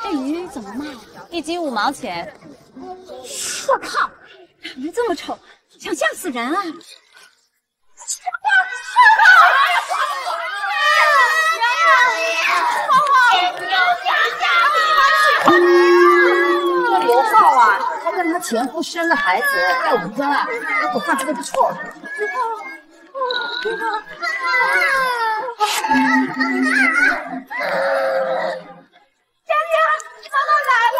这鱼怎么卖啊 ？1斤5毛钱。 我靠，长得这么丑，想吓死人啊！ 刘浩啊，他跟他前夫生了孩子，在我们家啊，我看这个不错。 佳佳，妈妈来了！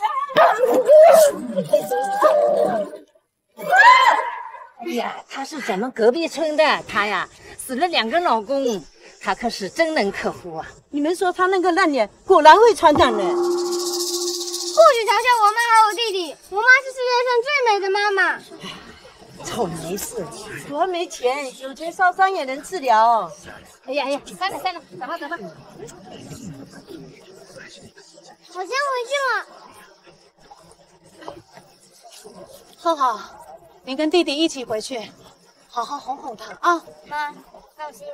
哎呀，她是咱们隔壁村的，她呀死了2个老公，她可是真能克服啊！ 你们说她那个烂脸果然会传染呢。 不许嘲笑我妈和我弟弟，我妈是世界上最美的妈妈。 臭你没事， 主要没钱，有钱烧伤也能治疗。 哎呀，散了，走吧。 我先回去了。 浩浩，你跟弟弟一起回去，好好哄哄他啊。 妈，放心。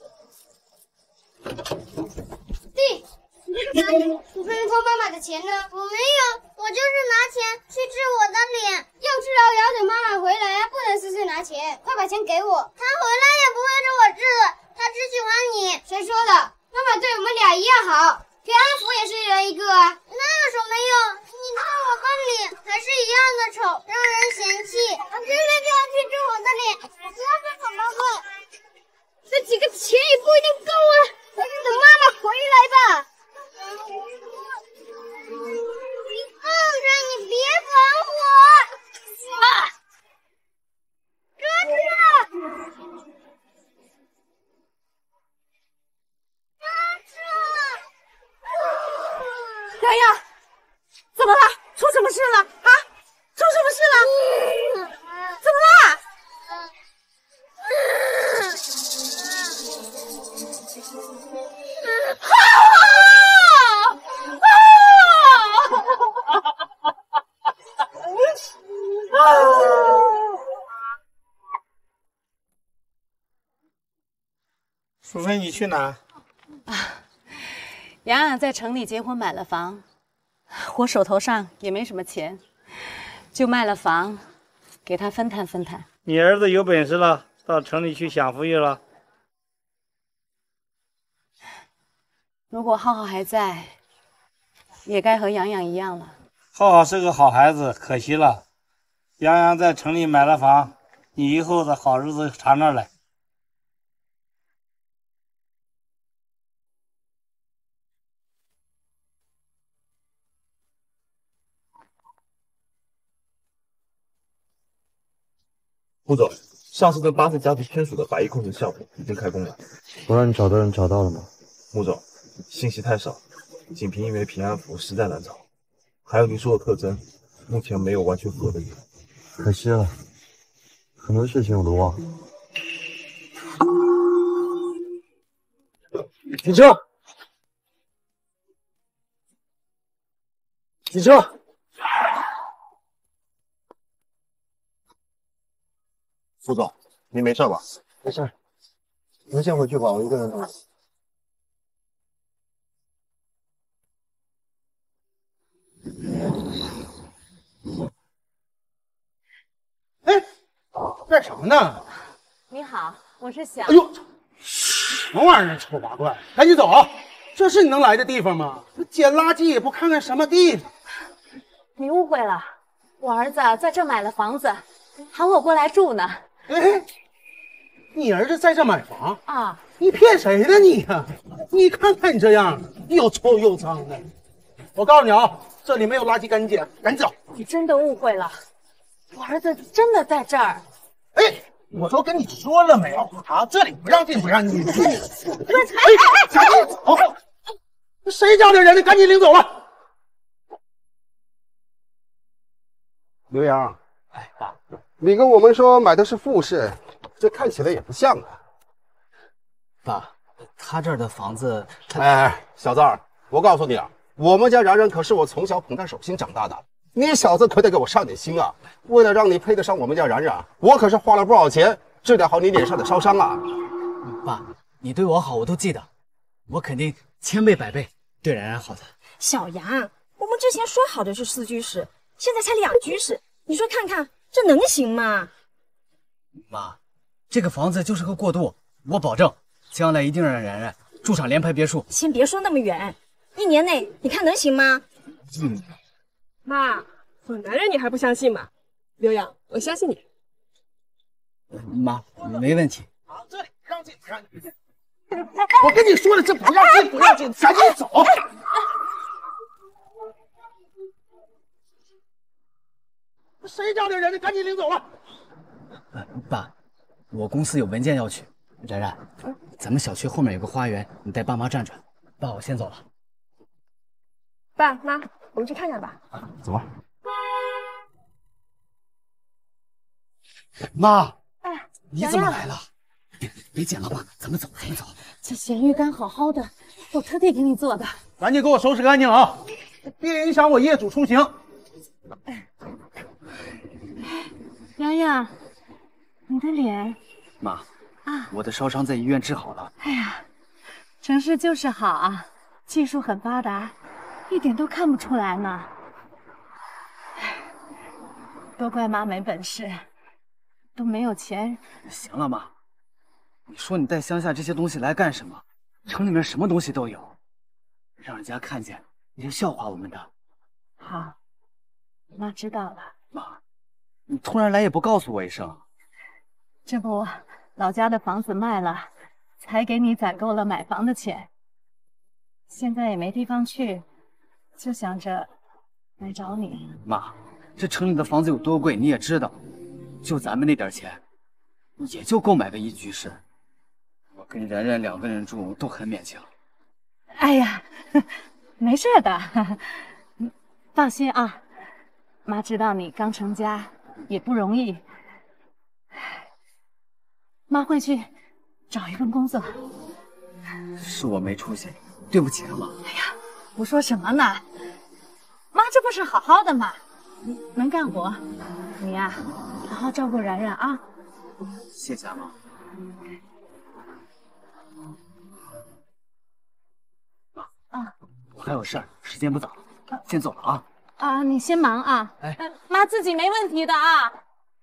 弟，你在哪里？你会偷妈妈的钱呢？我没有，我就是拿钱去治我的脸，要治疗也要等妈妈回来，不能私自拿钱。快把钱给我，她回来也不会是我治的，她只喜欢你。谁说的？妈妈对我们俩一样好，平安符也是一人一个啊。那有什么用？你治我的脸还是一样的丑，让人嫌弃。我偏偏就要去治我的脸，不要再怎么会。这几个钱也不一定够啊，还是等妈妈回来吧。放着你别烦我！啊！哥哥！ 洋洋，怎么了？出什么事了？啊？出什么事了？怎么了？ 淑芬，你去哪？ 洋洋在城里结婚买了房，我手头上也没什么钱，就卖了房，给他分摊分摊。 你儿子有本事了，到城里去享福去了。 如果浩浩还在，也该和洋洋一样了。 浩浩是个好孩子，可惜了。洋洋在城里买了房，你以后的好日子尝尝来。 副总，上次跟巴士家族签署的白衣控制项目已经开工了。 我让你找的人找到了吗？ 穆总，信息太少，仅凭一枚平安符实在难找。还有您说的特征，目前没有完全符合的人。 可惜了，很多事情我都忘了。 停车！停车！ 副总，您没事吧？ 没事，你们先回去吧，我一个人走。 哎，干什么呢？ 你好，我是小。 哎呦，什么玩意儿，丑八怪！赶紧走啊！这是你能来的地方吗？捡垃圾也不看看什么地方。 你误会了，我儿子在这买了房子，喊我过来住呢。 哎，你儿子在这买房啊？ 你骗谁呢你呀？你看看你这样，又臭又脏的。我告诉你啊，这里没有垃圾跟捡，赶紧走。 你真的误会了，我儿子真的在这儿。 哎，我都跟你说了没有啊？这里不让进，不让进。哎，赶紧走！谁家的人呢？赶紧领走了。 刘洋，哎爸，你跟我们说买的是复式，这看起来也不像啊。 爸，他这儿的房子…… 哎，小子儿，我告诉你啊，我们家然然可是我从小捧在手心长大的，你小子可得给我上点心啊！为了让你配得上我们家然然，我可是花了不少钱治疗好你脸上的烧伤啊！ 爸，你对我好我都记得，我肯定千倍百倍对然然好的。 小杨， 我们之前说好的是4居室，现在才2居室，你说看看这能行吗？ 妈，这个房子就是个过渡，我保证将来一定让然然住上联排别墅。 先别说那么远，1年内你看能行吗？ 妈，我男人你还不相信吗？刘洋，我相信你。 妈，没问题。 这里让进不让进。我跟你说了，这不让进不让进，赶紧走。谁家的人？你赶紧领走了。 爸，我公司有文件要取。然然，咱们小区后面有个花园，你带爸妈转转。爸，我先走了。 爸妈，我们去看看吧。 走吧。 妈， 你怎么来了？别捡了吧，咱们走。 这咸鱼干好好的，我特地给你做的。 赶紧给我收拾干净啊！别影响我业主出行。 洋洋，你的脸妈，我的烧伤在医院治好了。 哎呀，城市就是好啊，技术很发达，一点都看不出来呢。都怪妈没本事，都没有钱。 行了，妈，你说你带乡下这些东西来干什么？城里面什么东西都有，让人家看见你就笑话我们的。 好，妈知道了。 妈，你突然来也不告诉我一声。 这不，老家的房子卖了，才给你攒够了买房的钱。现在也没地方去，就想着来找你。 妈，这城里的房子有多贵你也知道，就咱们那点钱，也就够买个1居室。我跟然然2个人住都很勉强。 哎呀，没事的，放心啊。妈知道你刚成家也不容易，妈会去找一份工作。 是我没出息，对不起啊，妈。 哎呀，胡说什么呢？妈这不是好好的吗？能干活，你呀，好好照顾然然啊。 谢谢啊，妈。 啊， 我还有事儿，时间不早了，先走了啊。 啊，你先忙啊。 哎， 妈自己没问题的啊。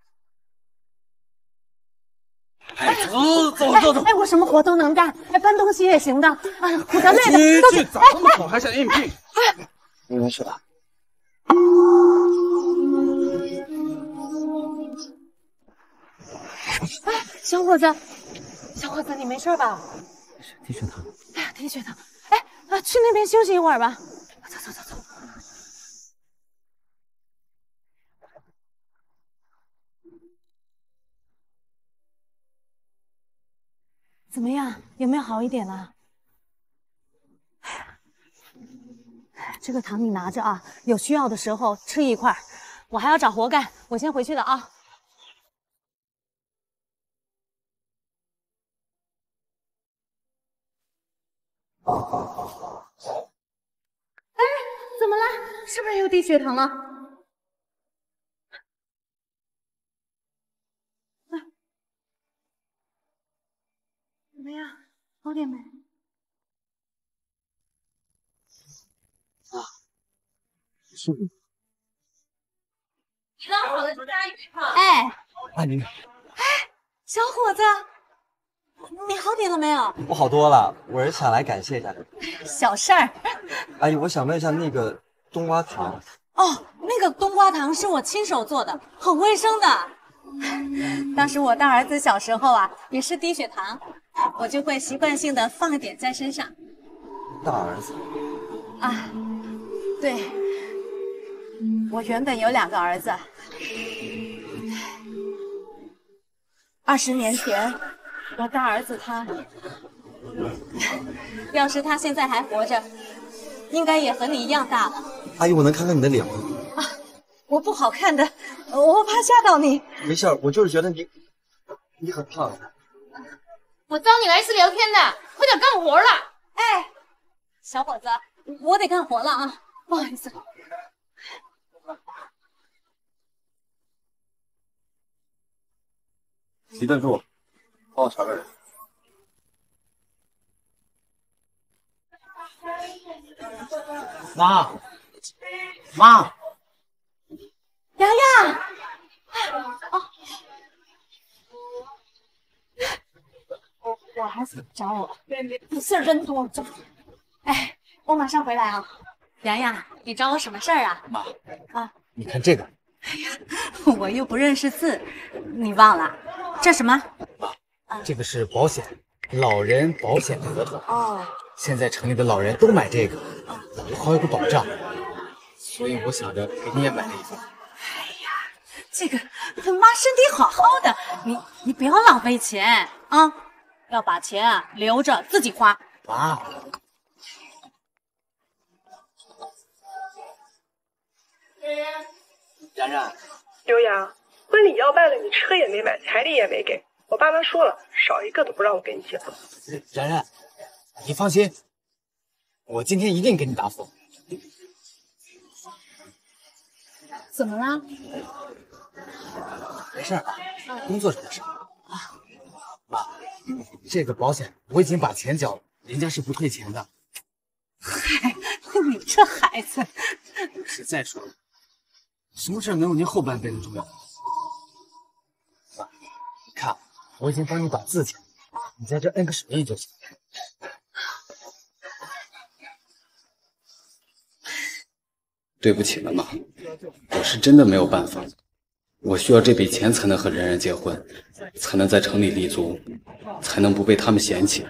哎，走。 哎，我什么活都能干，哎，搬东西也行的。哎呀，苦的累的都是。 咋这么丑，还想应聘？ 你没事吧？ 哎，小伙子，你没事吧？ 低血糖。 哎呀，低血糖。哎，去那边休息一会儿吧。走。怎么样？有没有好一点了？这个糖你拿着啊，有需要的时候吃一块。我还要找活干，我先回去了啊。哎，怎么了？是不是又低血糖了？怎么样？好点没？ 是。 刚好的鲨鱼泡。哎， 你小伙子，你好点了没有？ 我好多了，我是想来感谢一下你。 小事儿。 阿姨，我想问一下那个冬瓜糖。 哦，那个冬瓜糖是我亲手做的，很卫生的。当时我大儿子小时候啊，也是低血糖，我就会习惯性的放一点在身上。 大儿子？ 啊，对，我原本有2个儿子。20年前，我大儿子他，要是他现在还活着，应该也和你一样大了。 阿姨，我能看看你的脸吗？ 啊，我不好看的，我怕吓到你。 没事，我就是觉得你很胖。 我找你来是聊天的，快点干活了。 哎，小伙子，我得干活了啊，不好意思。 齐顿柱，帮我查个人。 妈， 妈， 洋洋，我孩子找我，有事人多，走。哎，我马上回来啊。 洋洋，你找我什么事儿啊？ 妈， 啊， 你看这个。 我又不认识字，你忘了？这什么？ 这个是保险，老人保险合同。 哦， 现在城里的老人都买这个，老人好有个保障。所以我想着给你也买了一份。 哎呀，这个妈身体好好的，你不要浪费钱啊，要把钱啊留着自己花。 妈，然然， 刘洋，婚礼要办了，你车也没买，彩礼也没给，我爸妈说了，少一个都不让我跟你结婚。 然然，你放心，我今天一定给你答复。 怎么了？ 没事儿，工作上的事啊。妈，这个保险我已经把钱交了，人家是不退钱的。 嗨，你这孩子。 是再说了，什么事能有您后半辈子重要？妈，你看，我已经帮你把字签了，你在这摁个手印就行。对不起了，妈，我是真的没有办法，我需要这笔钱才能和然然结婚，才能在城里立足，才能不被他们嫌弃。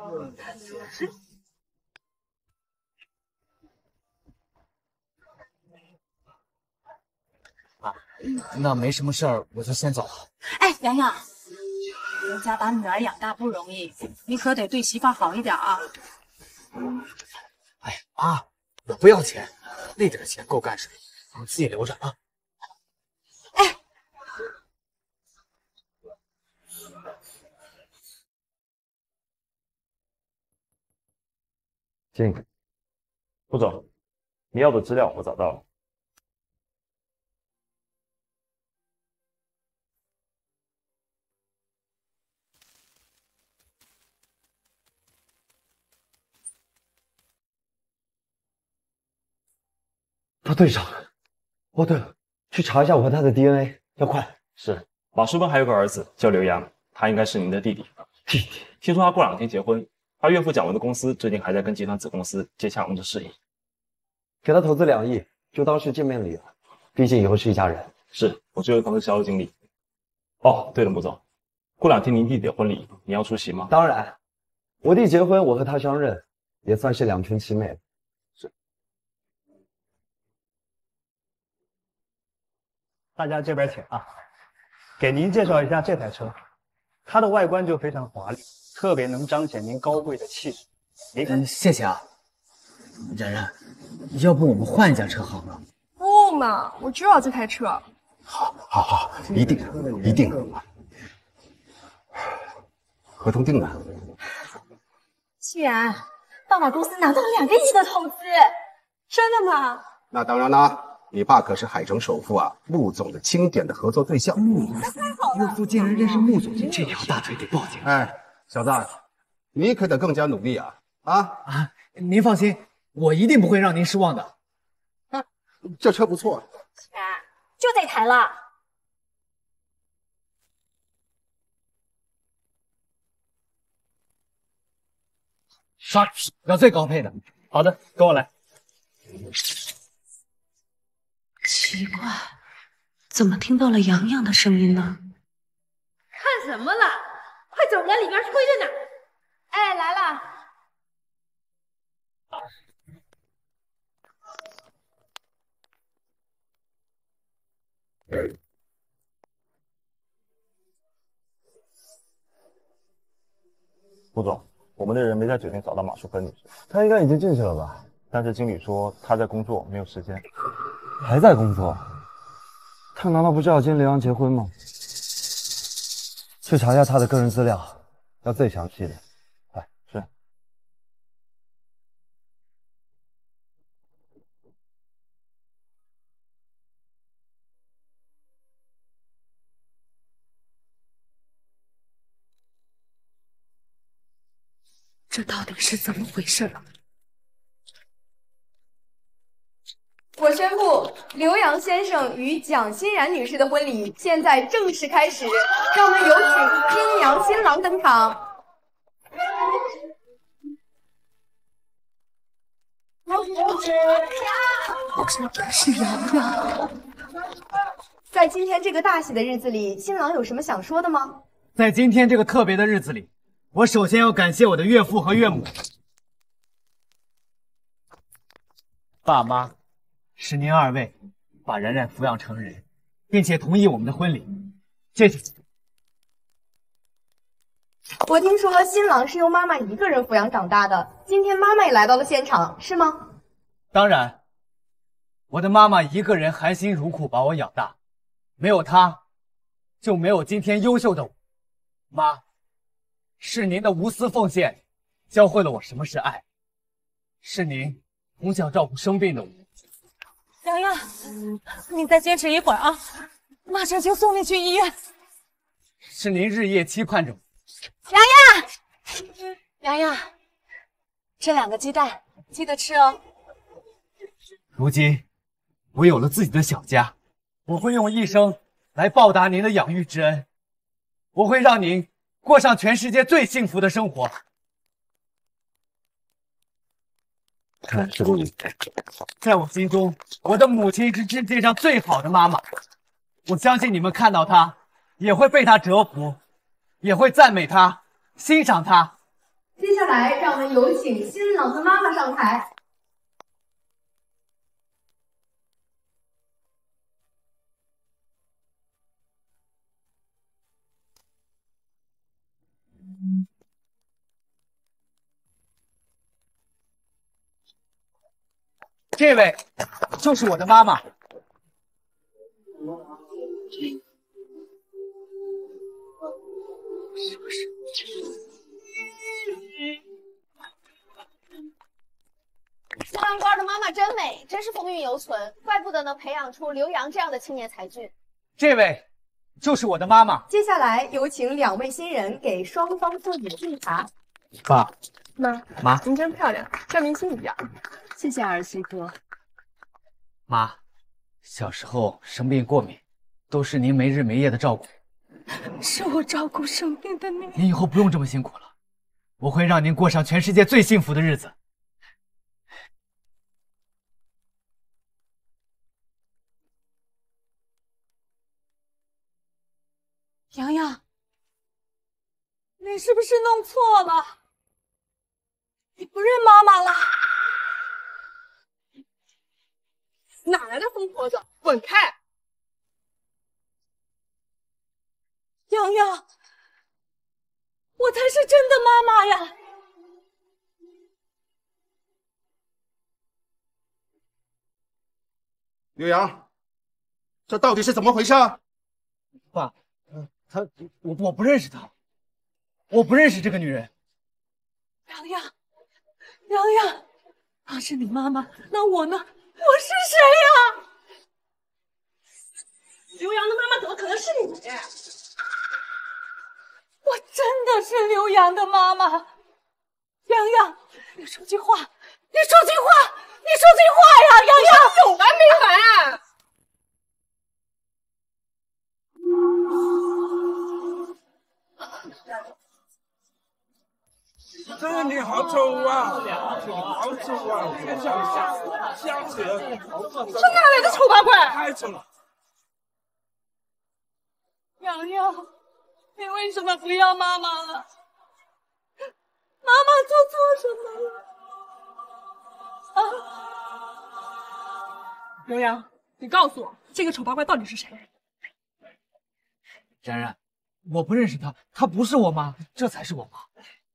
啊，那没什么事儿，我就先走了。 哎，洋洋，人家把女儿养大不容易，你可得对媳妇好一点啊。 哎呀，妈，我不要钱，那点钱够干什么？你自己留着啊。 哎， 进。 副总，你要的资料我找到了。 他对上了。哦，对了，去查一下我和他的 DNA， 要快。 是，马书芬还有个儿子叫刘洋，他应该是您的弟弟。 弟弟， 听说他过2天结婚，他岳父蒋文的公司最近还在跟集团子公司接洽我们的事宜。 给他投资2亿，就当是见面礼了。毕竟以后是一家人。 是，我作为公司销售经理。哦，对了，穆总，过2天您弟弟的婚礼，你要出席吗？ 当然，我弟结婚，我和他相认，也算是两全其美。 是。 大家这边请啊。给您介绍一下这台车，它的外观就非常华丽，特别能彰显您高贵的气质。 谢谢啊，然然，要不我们换一架车好吗？ 不嘛，我就要这台车。 好，一定。合同定了。 既然爸爸公司拿到了2个亿的投资， 真的吗？ 那当然啦，你爸可是海城首富啊，穆总的经典的合作对象。 岳父竟然认识穆总，这条大腿得抱紧。 哎，小子，你可得更加努力啊！ 啊，您放心，我一定不会让您失望的。 这车不错。 就这台了。 刷，要最高配的。 好的，跟我来。 奇怪，怎么听到了洋洋的声音呢？ 看什么了？快走了，里边吹着呢。哎，来了。 穆总，我们的人没在酒店找到马淑芬女士， 他应该已经进去了吧？ 但是经理说她在工作，没有时间。 还在工作？他难道不知道今天刘洋结婚吗？去查一下他的个人资料，要最详细的。快， 是。 这到底是怎么回事了？ 喂， 我宣布，刘洋先生与蒋欣然女士的婚礼现在正式开始，让我们有请新娘新郎登场。 这是洋洋。 在今天这个大喜的日子里，新郎有什么想说的吗？ 在今天这个特别的日子里，我首先要感谢我的岳父和岳母。爸妈，是您二位把然然抚养成人，并且同意我们的婚礼，谢谢。 我听说新郎是由妈妈一个人抚养长大的，今天妈妈也来到了现场，是吗？ 当然，我的妈妈一个人含辛茹苦把我养大，没有她，就没有今天优秀的我。妈，是您的无私奉献，教会了我什么是爱，是您从小照顾生病的我。 洋洋，你再坚持一会儿啊，马上就送你去医院。 是您日夜期盼着我。 洋洋，这2个鸡蛋记得吃哦。 如今我有了自己的小家，我会用一生来报答您的养育之恩，我会让您过上全世界最幸福的生活。 是公主， 在我心中，我的母亲是世界上最好的妈妈。我相信你们看到她，也会被她折服，也会赞美她，欣赏她。 接下来，让我们有请新郎的妈妈上台。 这位就是我的妈妈。 新郎官的妈妈真美，真是风韵犹存，怪不得能培养出刘洋这样的青年才俊。 这位就是我的妈妈。 接下来有请2位新人给双方父母敬茶。 爸妈， 您真漂亮，像明星一样。 谢谢儿媳妇。 妈，小时候生病过敏，都是您没日没夜的照顾。 是我照顾生病的你。 您以后不用这么辛苦了，我会让您过上全世界最幸福的日子。 洋洋，你是不是弄错了？你不认妈妈了？ 哪来的疯婆子，滚开！ 洋洋，我才是真的妈妈呀！ 刘洋，这到底是怎么回事？ 爸，我不认识她，我不认识这个女人。 洋洋，她是你妈妈，那我呢？我是谁呀？ 刘洋的妈妈怎么可能是你？ 我真的是刘洋的妈妈。洋洋，你说句话，你说句话呀！洋洋， 有完没完？ 这里好丑啊！好丑啊！吓死人！ 这哪来的丑八怪？ 太丑了！ 洋洋，你为什么不要妈妈了？妈妈做错什么了？ 刘洋，你告诉我，这个丑八怪到底是谁？ 然然，我不认识她，她不是我妈，这才是我妈。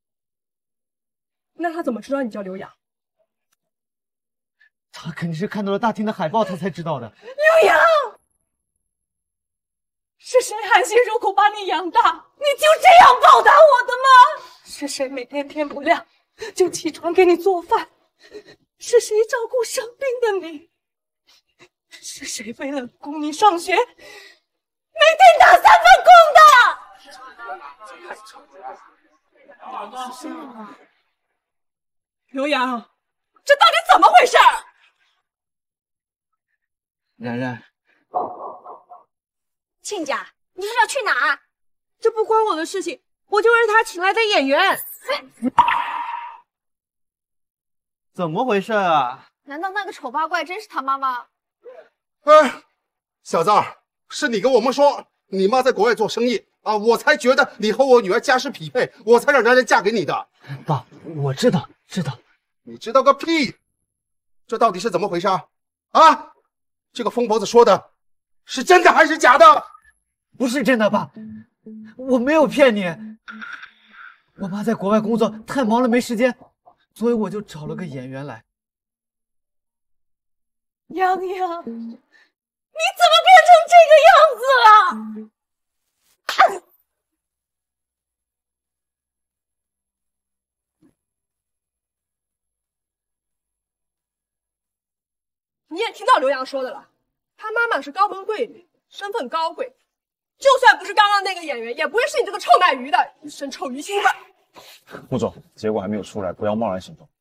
那他怎么知道你叫刘洋？ 她肯定是看到了大厅的海报，她才知道的。 刘洋，是谁含辛茹苦把你养大，你就这样报答我的吗？是谁每天天不亮就起床给你做饭？是谁照顾生病的你？是谁为了供你上学，每天打3份工的？ 刘洋，这到底怎么回事？ 然然， 亲家，你是要去哪？ 这不关我的事情，我就是他请来的演员。 怎么回事啊？ 难道那个丑八怪真是他妈妈？ 哎，小子儿，是你跟我们说你妈在国外做生意啊，我才觉得你和我女儿家世匹配，我才让然然嫁给你的。 爸，我知道。 你知道个屁！这到底是怎么回事啊？啊，这个疯婆子说的是真的还是假的？ 不是真的，爸，我没有骗你。我妈在国外工作太忙了，没时间，所以我就找了个演员来。 洋洋，你怎么变成这个样子了？ 你也听到刘洋说的了，他妈妈是高门贵女，身份高贵，就算不是刚刚那个演员，也不会是你这个臭卖鱼的，一身臭鱼腥味。 穆总，结果还没有出来，不要贸然行动。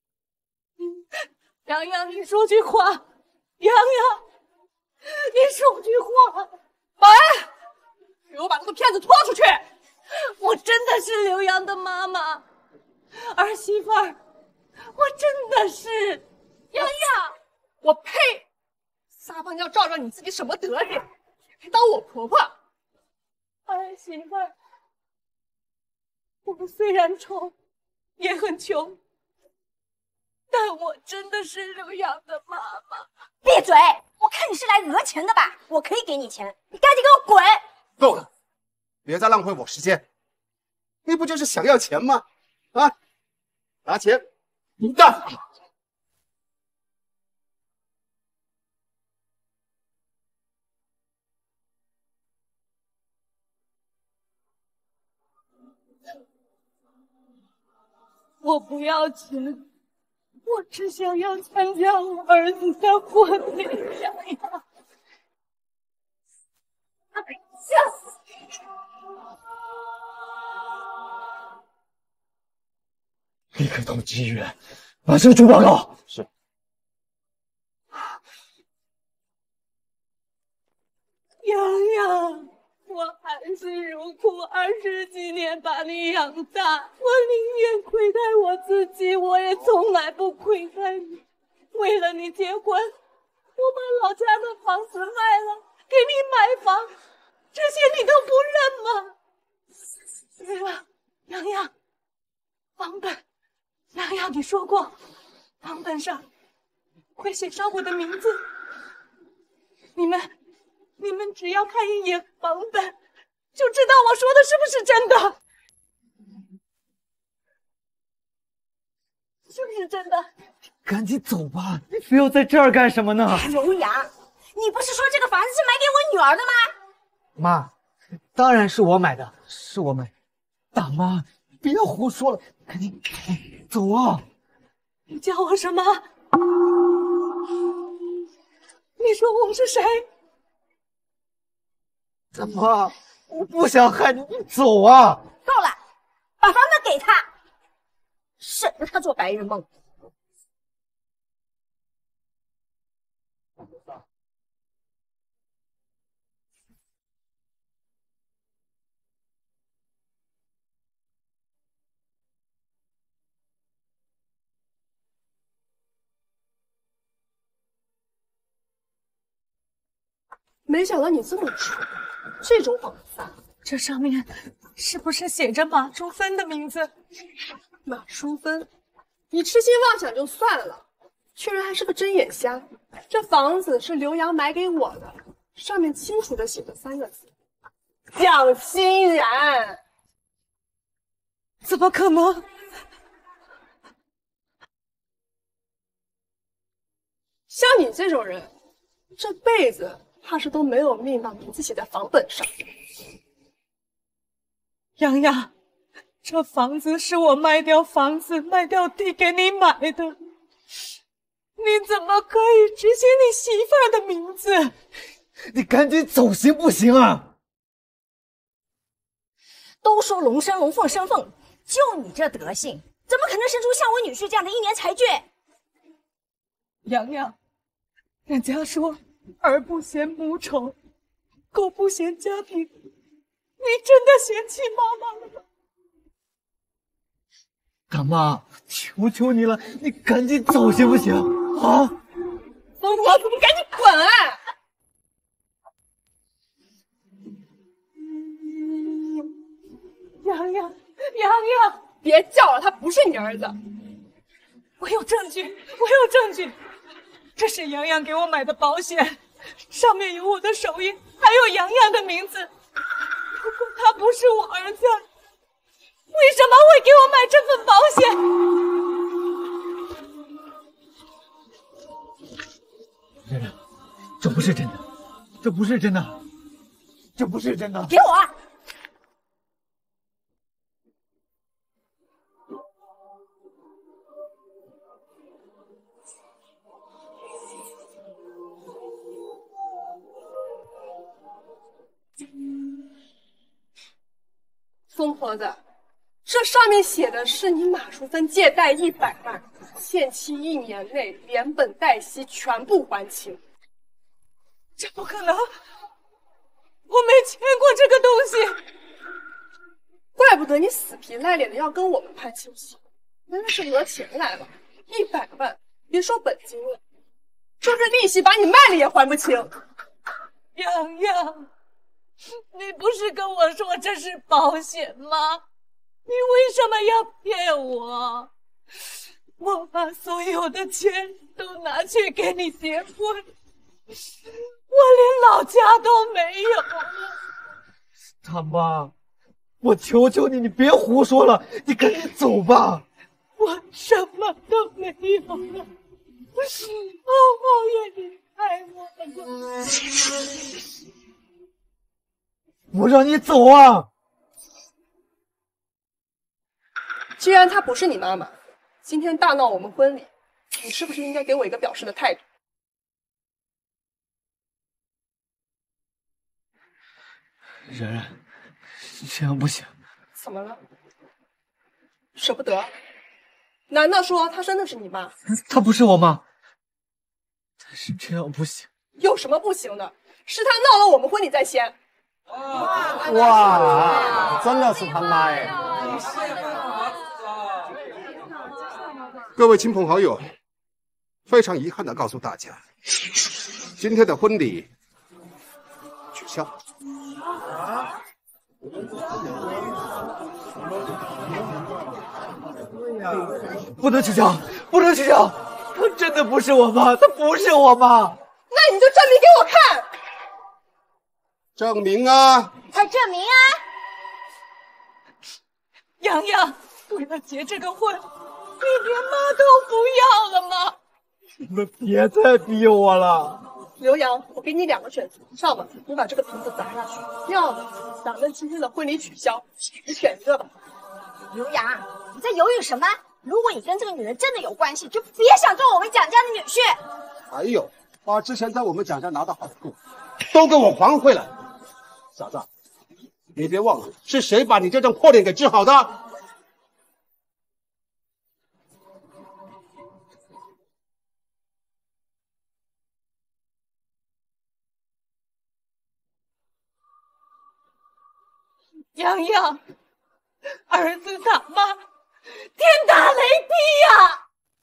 洋洋，你说句话，洋洋，你说句话。 保安，给我把这个骗子拖出去！ 我真的是刘洋的妈妈，儿媳妇儿，我真的是。 洋洋，我呸！撒泡尿照照你自己什么德行，也配当我婆婆？ 儿媳妇儿，我虽然丑，也很穷，但我真的是刘洋的妈妈。 闭嘴！我看你是来讹钱的吧？我可以给你钱，你赶紧给我滚！ 够了，别再浪费我时间。你不就是想要钱吗？啊，拿钱，滚蛋！ 我不要钱，我只想要参加我儿子的婚礼。洋洋，笑死！ 立刻通知医院，马上出报告。 是。 洋洋，我含辛茹苦20几年把你养大，我宁愿亏待我自己，我也从来不亏待你。为了你结婚，我把老家的房子卖了，给你买房，这些你都不认吗？对了，洋洋，房本，洋洋，你说过，房本上会写上我的名字。你们只要看一眼房本，就知道我说的是不是真的。是不是真的？ 赶紧走吧，你非要在这儿干什么呢？ 刘洋，你不是说这个房子是买给我女儿的吗？ 妈，当然是我买的，是我买。大妈，不要胡说了，赶紧走啊！ 你叫我什么？你说我是谁？ 大妈，我不想害你，你走啊！ 够了，把房子给他，省得他做白日梦。 没想到你这么蠢，这种房子， 这上面是不是写着马淑芬的名字？ 马淑芬，你痴心妄想就算了，居然还是个睁眼瞎。这房子是刘洋买给我的，上面清楚的写着3个字：蒋欣然。 怎么可能？ 像你这种人，这辈子怕是都没有命把名字写在房本上。 洋洋，这房子是我卖掉房子、卖掉地给你买的，你怎么可以只写你媳妇儿的名字？ 你赶紧走行不行啊？ 都说龙生龙，凤生凤，就你这德行，怎么可能生出像我女婿这样的英年才俊？ 洋洋，人家说儿不嫌母丑，狗不嫌家贫，你真的嫌弃妈妈了吗？ 大妈，求求你了，你赶紧走行不行？啊！ 疯婆子，你赶紧滚啊！ 洋洋，洋洋， 别叫了，他不是你儿子。 我有证据，我有证据，这是洋洋给我买的保险，上面有我的手印，还有洋洋的名字。如果他不是我儿子，为什么会给我买这份保险？ 冉冉，这不是真的，这不是真的，这不是真的！ 给我啊！疯婆子，这上面写的是你马淑芬借贷100万，限期1年内连本带息全部还清。 这不可能，我没签过这个东西。 怪不得你死皮赖脸的要跟我们攀亲戚，原来是讹钱来了。100万，别说本金了，就是利息把你卖了也还不清。 洋洋，你不是跟我说这是保险吗？你为什么要骗我？我把所有的钱都拿去给你结婚，我连老家都没有了。 大妈，我求求你，你别胡说了，你赶紧走吧。 我什么都没有了，好好也离开我了。 我让你走啊！ 既然她不是你妈妈，今天大闹我们婚礼，你是不是应该给我一个表示的态度？ 冉冉，这样不行。 怎么了？舍不得？难道说她真的是你妈？ 她不是我妈，但是这样不行。 有什么不行的？是她闹了我们婚礼在先。 哇，真的是他妈哎！各位亲朋好友，非常遗憾的告诉大家，今天的婚礼取消。 不能取消，不能取消！她真的不是我妈，她不是我妈。 那你就证明给我看。 证明啊！ 快证明啊！ 洋洋，为了结这个婚，你连妈都不要了吗？ 你们别再逼我了。 刘洋，我给你2个选择，上吧，你把这个瓶子砸下去；要么咱们今天的婚礼取消，你选一个吧。 刘洋，你在犹豫什么？如果你跟这个女人真的有关系，就别想做我们蒋家的女婿。 还有，把之前在我们蒋家拿的好处都给我还回来。嫂子，你别忘了是谁把你这张破脸给治好的。 洋洋，儿子他妈天打雷劈呀！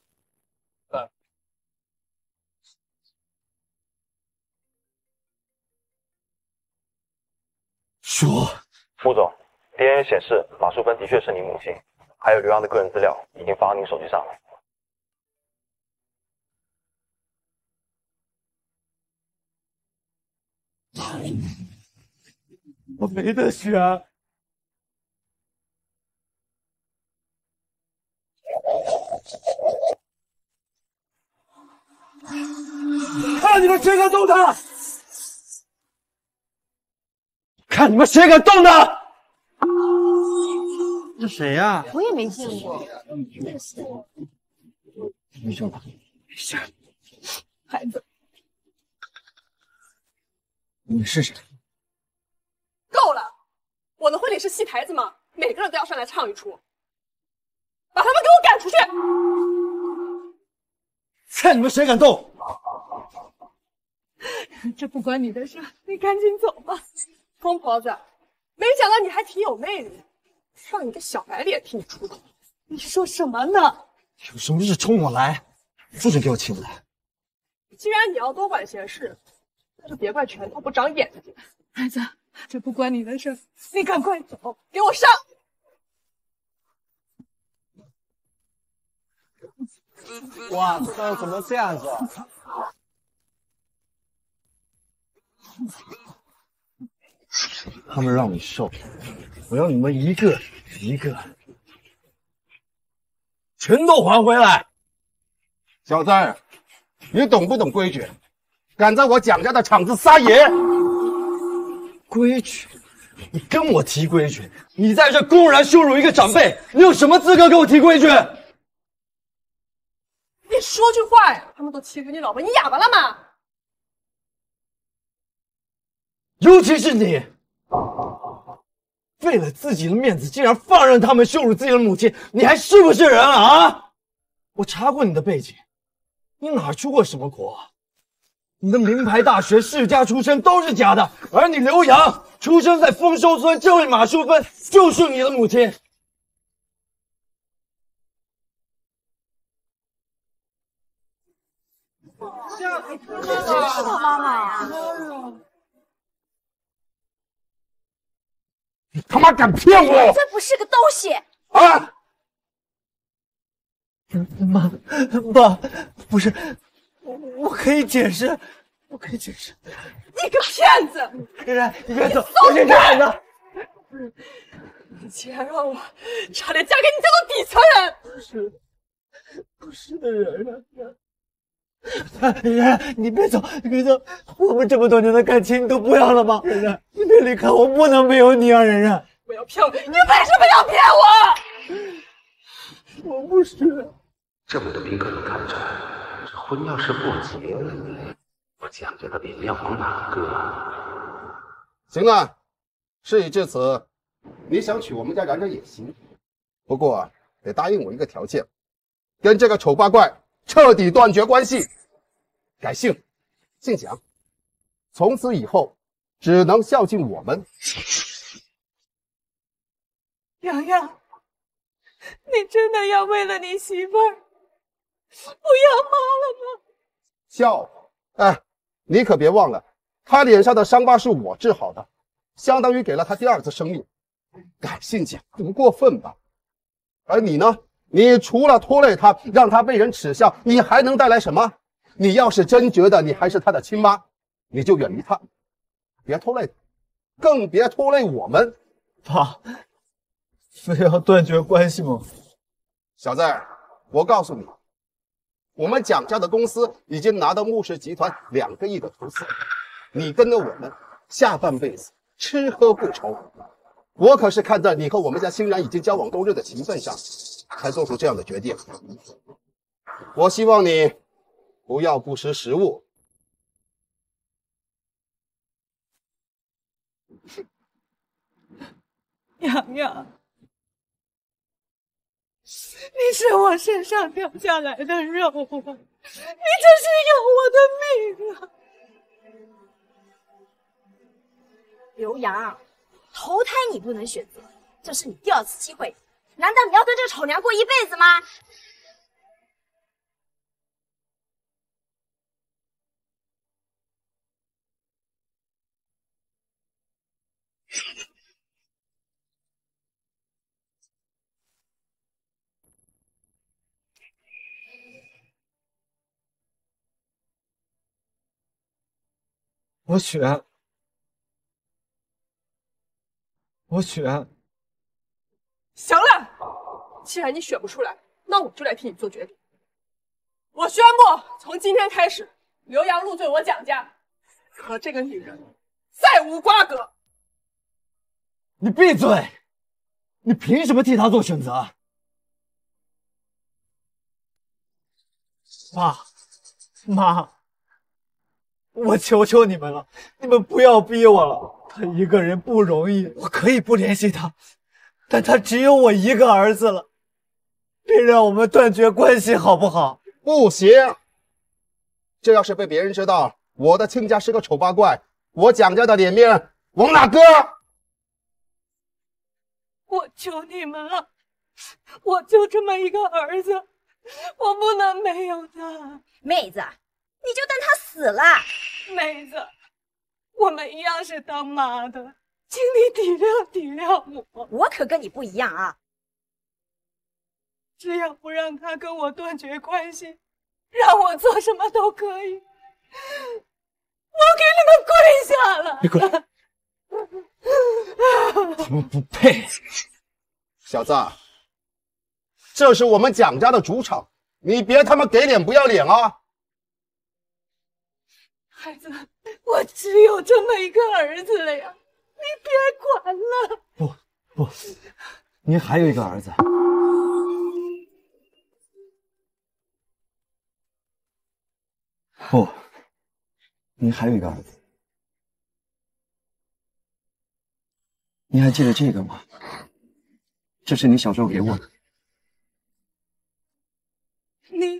说， 穆总 ，DNA 显示马淑芬的确是你母亲，还有刘洋的个人资料已经放到您手机上了。 我没得选。看你们谁敢动他！看你们谁敢动他！ 这谁呀？ 我也没见过。 没事吧？没事。 孩子， 你是谁？ 够了！我的婚礼是戏台子吗？每个人都要上来唱一出，把他们给我赶出去！ 看你们谁敢动！ 这不关你的事，你赶紧走吧。疯婆子，没想到你还挺有魅力，让你个小白脸替你出头。你说什么呢？ 有什么事冲我来，不准给我起不来。 既然你要多管闲事，那就别怪拳头不长眼睛。孩子，这不关你的事，你赶快走，给我上！ 哇，怎么这样子？他们让你受，我要你们一个一个全都还回来！ 小子，你懂不懂规矩？敢在我蒋家的场子撒野！ 规矩？你跟我提规矩？你在这公然羞辱一个长辈，你有什么资格跟我提规矩？ 你说句话呀！他们都欺负你老婆，你哑巴了吗？ 尤其是你，为了自己的面子，竟然放任他们羞辱自己的母亲，你还是不是人了啊？我查过你的背景，你哪出过什么国？你的名牌大学、世家出身都是假的，而你刘洋出生在丰收村，这位马淑芬就是你的母亲。 是我妈妈呀！ 你他妈敢骗我！ 这不是个东西！ 啊！ 爸，不是，我可以解释，我可以解释。 你个骗子！ 冉冉，你别走， 我是这样的。 你竟然让我差点嫁给你这种底层人！ 不是的，冉冉，你别走，你别走，我们这么多年的感情你都不要了吗？冉冉，你别离开我，不能没有你啊，冉冉。 不要骗我！你为什么要骗我？ 我不是。 这么多宾客都看出来，这婚要是不结了，我蒋家的脸要往哪搁？ 行啊，事已至此，你想娶我们家冉冉也行，不过得答应我一个条件，跟这个丑八怪彻底断绝关系，改姓蒋，从此以后只能孝敬我们。 洋洋，你真的要为了你媳妇儿不要妈了吗？ 孝话，哎，你可别忘了，他脸上的伤疤是我治好的，相当于给了他第二次生命。改姓蒋不过分吧？而你呢？你除了拖累他，让他被人耻笑，你还能带来什么？你要是真觉得你还是他的亲妈，你就远离他，别拖累他，更别拖累我们。 爸，非要断绝关系吗？ 小子，我告诉你，我们蒋家的公司已经拿到穆氏集团2个亿的投资，你跟着我们下半辈子吃喝不愁。我可是看在你和我们家欣然已经交往多日的情分上，才做出这样的决定。我希望你不要不识时务。 洋洋，你是我身上掉下来的肉啊，你就是要我的命啊！ 刘洋，投胎你不能选择，这是你第2次机会，难道你要跟这个丑娘过一辈子吗？ 我选。 行了，既然你选不出来，那我就来替你做决定。我宣布，从今天开始，刘洋入赘我蒋家，和这个女人再无瓜葛。 你闭嘴！你凭什么替他做选择？爸妈，我求求你们了，你们不要逼我了。他一个人不容易，我可以不联系他，但他只有我一个儿子了，别让我们断绝关系好不好？ 不行，这要是被别人知道， 我的亲家是个丑八怪，我蒋家的脸面往哪搁？ 我求你们了，我就这么一个儿子，我不能没有他。 妹子，你就当他死了。 妹子，我们一样是当妈的，请你体谅体谅我。 我可跟你不一样啊！ 只要不让他跟我断绝关系，让我做什么都可以。我给你们跪下了。 你滚！他们不配。 小子，这是我们蒋家的主场，你别他妈给脸不要脸啊！ 孩子，我只有这么一个儿子了呀，你别管了。 不，您还有一个儿子。不，您还有一个儿子。你还记得这个吗？这是你小时候给我的。 你，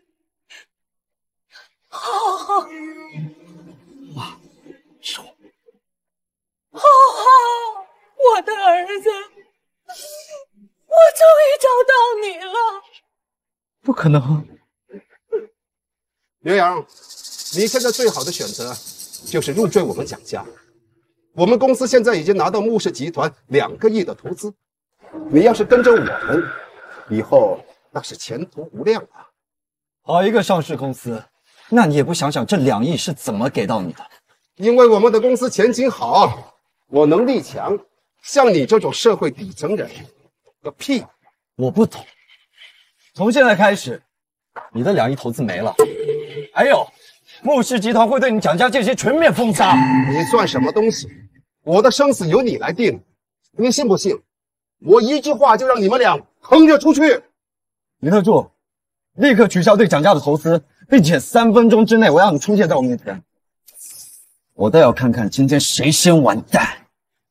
浩浩， 妈，是我。 浩浩，我的儿子，我终于找到你了。 不可能。 刘洋，你现在最好的选择就是入赘我们蒋家。我们公司现在已经拿到穆氏集团2个亿的投资，你要是跟着我们，以后那是前途无量啊！ 好一个上市公司，那你也不想想这2亿是怎么给到你的？ 因为我们的公司前景好，我能力强，像你这种社会底层人，个屁！ 我不懂。从现在开始，你的2亿投资没了，还有穆氏集团会对你蒋家这些全面封杀。 你算什么东西？我的生死由你来定，你信不信？我一句话就让你们俩横着出去！ 李特助，立刻取消对蒋家的投资，并且3分钟之内我要你出现在我面前，我倒要看看今天谁先完蛋。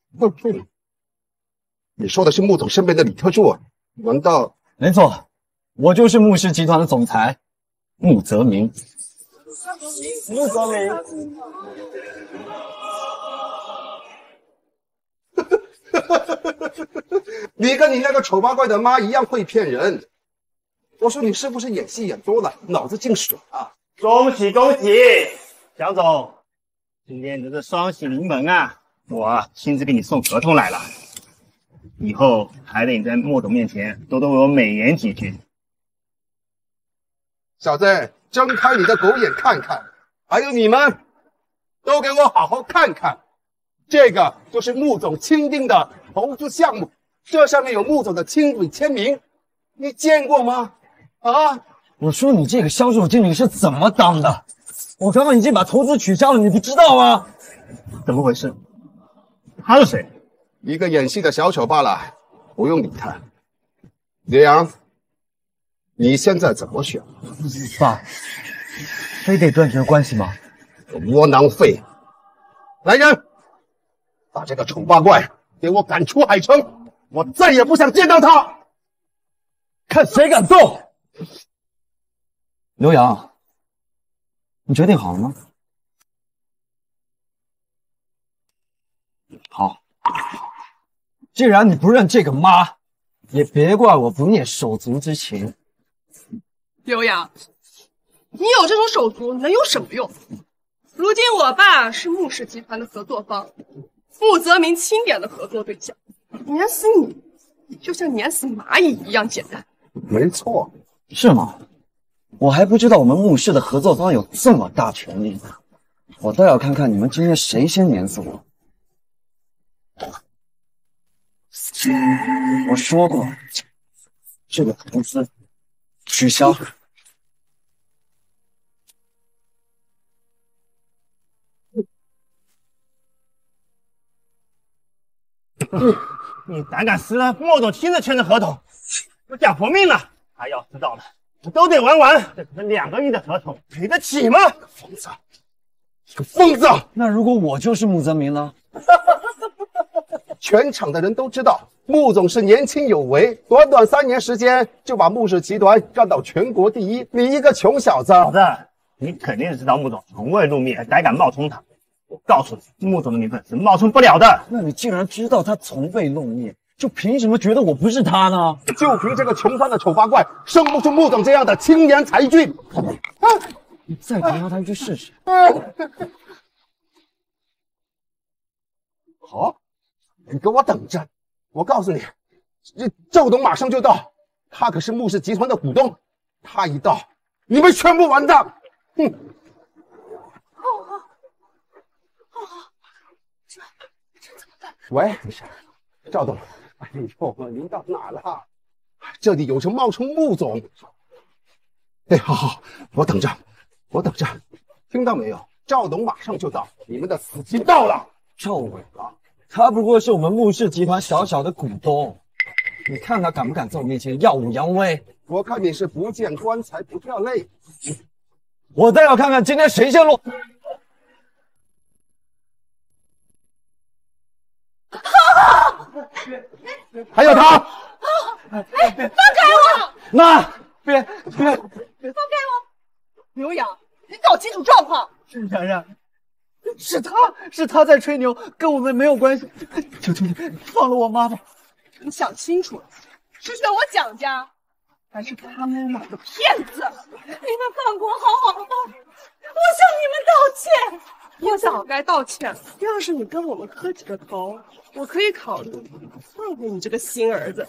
你说的是穆总身边的李特助？难道？ 没错，我就是穆氏集团的总裁穆泽明。 穆泽明。 你跟你那个丑八怪的妈一样会骗人。我说你是不是演戏演多了，脑子进水啊？ 恭喜恭喜，蒋总，今天这是双喜临门啊！我亲自给你送合同来了，以后还得你在莫总面前多多为我美言几句。 小子，睁开你的狗眼看看，还有你们，都给我好好看看。这个就是穆总钦定的投资项目，这上面有穆总的亲笔签名，你见过吗？啊！ 我说你这个销售经理是怎么当的？我刚刚已经把投资取消了，你不知道吗？ 怎么回事？他是谁？ 一个演戏的小丑罢了，不用理他。刘洋，你现在怎么选？ 爸，非得断绝关系吗？ 窝囊废！来人，把这个丑八怪给我赶出海城，我再也不想见到他。 看谁敢动！刘洋，你决定好了吗？好，既然你不认这个妈，也别怪我不念手足之情。 刘洋，你有这种手足能有什么用？如今我爸是穆氏集团的合作方，穆泽明钦点的合作对象，碾死你就像碾死蚂蚁一样简单。 没错， 是吗？我还不知道我们穆氏的合作方有这么大权力呢，我倒要看看你们今天谁先碾死我。我说过，这个投资取消。 你胆敢撕了莫总亲自签的合同，我讲活命了！他要知道了，我都得玩完。这可是2个亿的合同，赔得起吗？ 疯子，个疯子！ 那如果我就是穆泽明呢？ 全场的人都知道，穆总是年轻有为，短短3年时间就把穆氏集团干到全国第一。你一个穷小子， 你肯定知道穆总从未露面，还敢冒充他。我告诉你，穆总的名分是冒充不了的。 那你既然知道他从未露面，就凭什么觉得我不是他呢？ 就凭这个穷酸的丑八怪，生不出穆总这样的青年才俊。 你再đánh他一句试试。 好，你给我等着！我告诉你，这赵董马上就到，他可是穆氏集团的股东，他一到，你们全部完蛋！哼！这怎么办？喂，赵董，哎呦，您到哪了？这里有人冒充穆总。哎，好，我等着，听到没有？赵董马上就到，你们的死期到了。 赵伟啊，他不过是我们穆氏集团小小的股东，你看他敢不敢在我面前耀武扬威？ 我看你是不见棺材不掉泪。 我倒要看看今天谁先落。 还有他！ 放开我！ 妈，别！ 放开我！刘洋，你搞清楚状况！ 冉冉，是他在吹牛，跟我们没有关系。求求你放了我妈吧！ 你想清楚了，是选我蒋家，还是他们两个骗子？你们放过我好好的，我向你们道歉。我早该道歉。要是你跟我们磕几个头，我可以考虑放过你这个新儿子。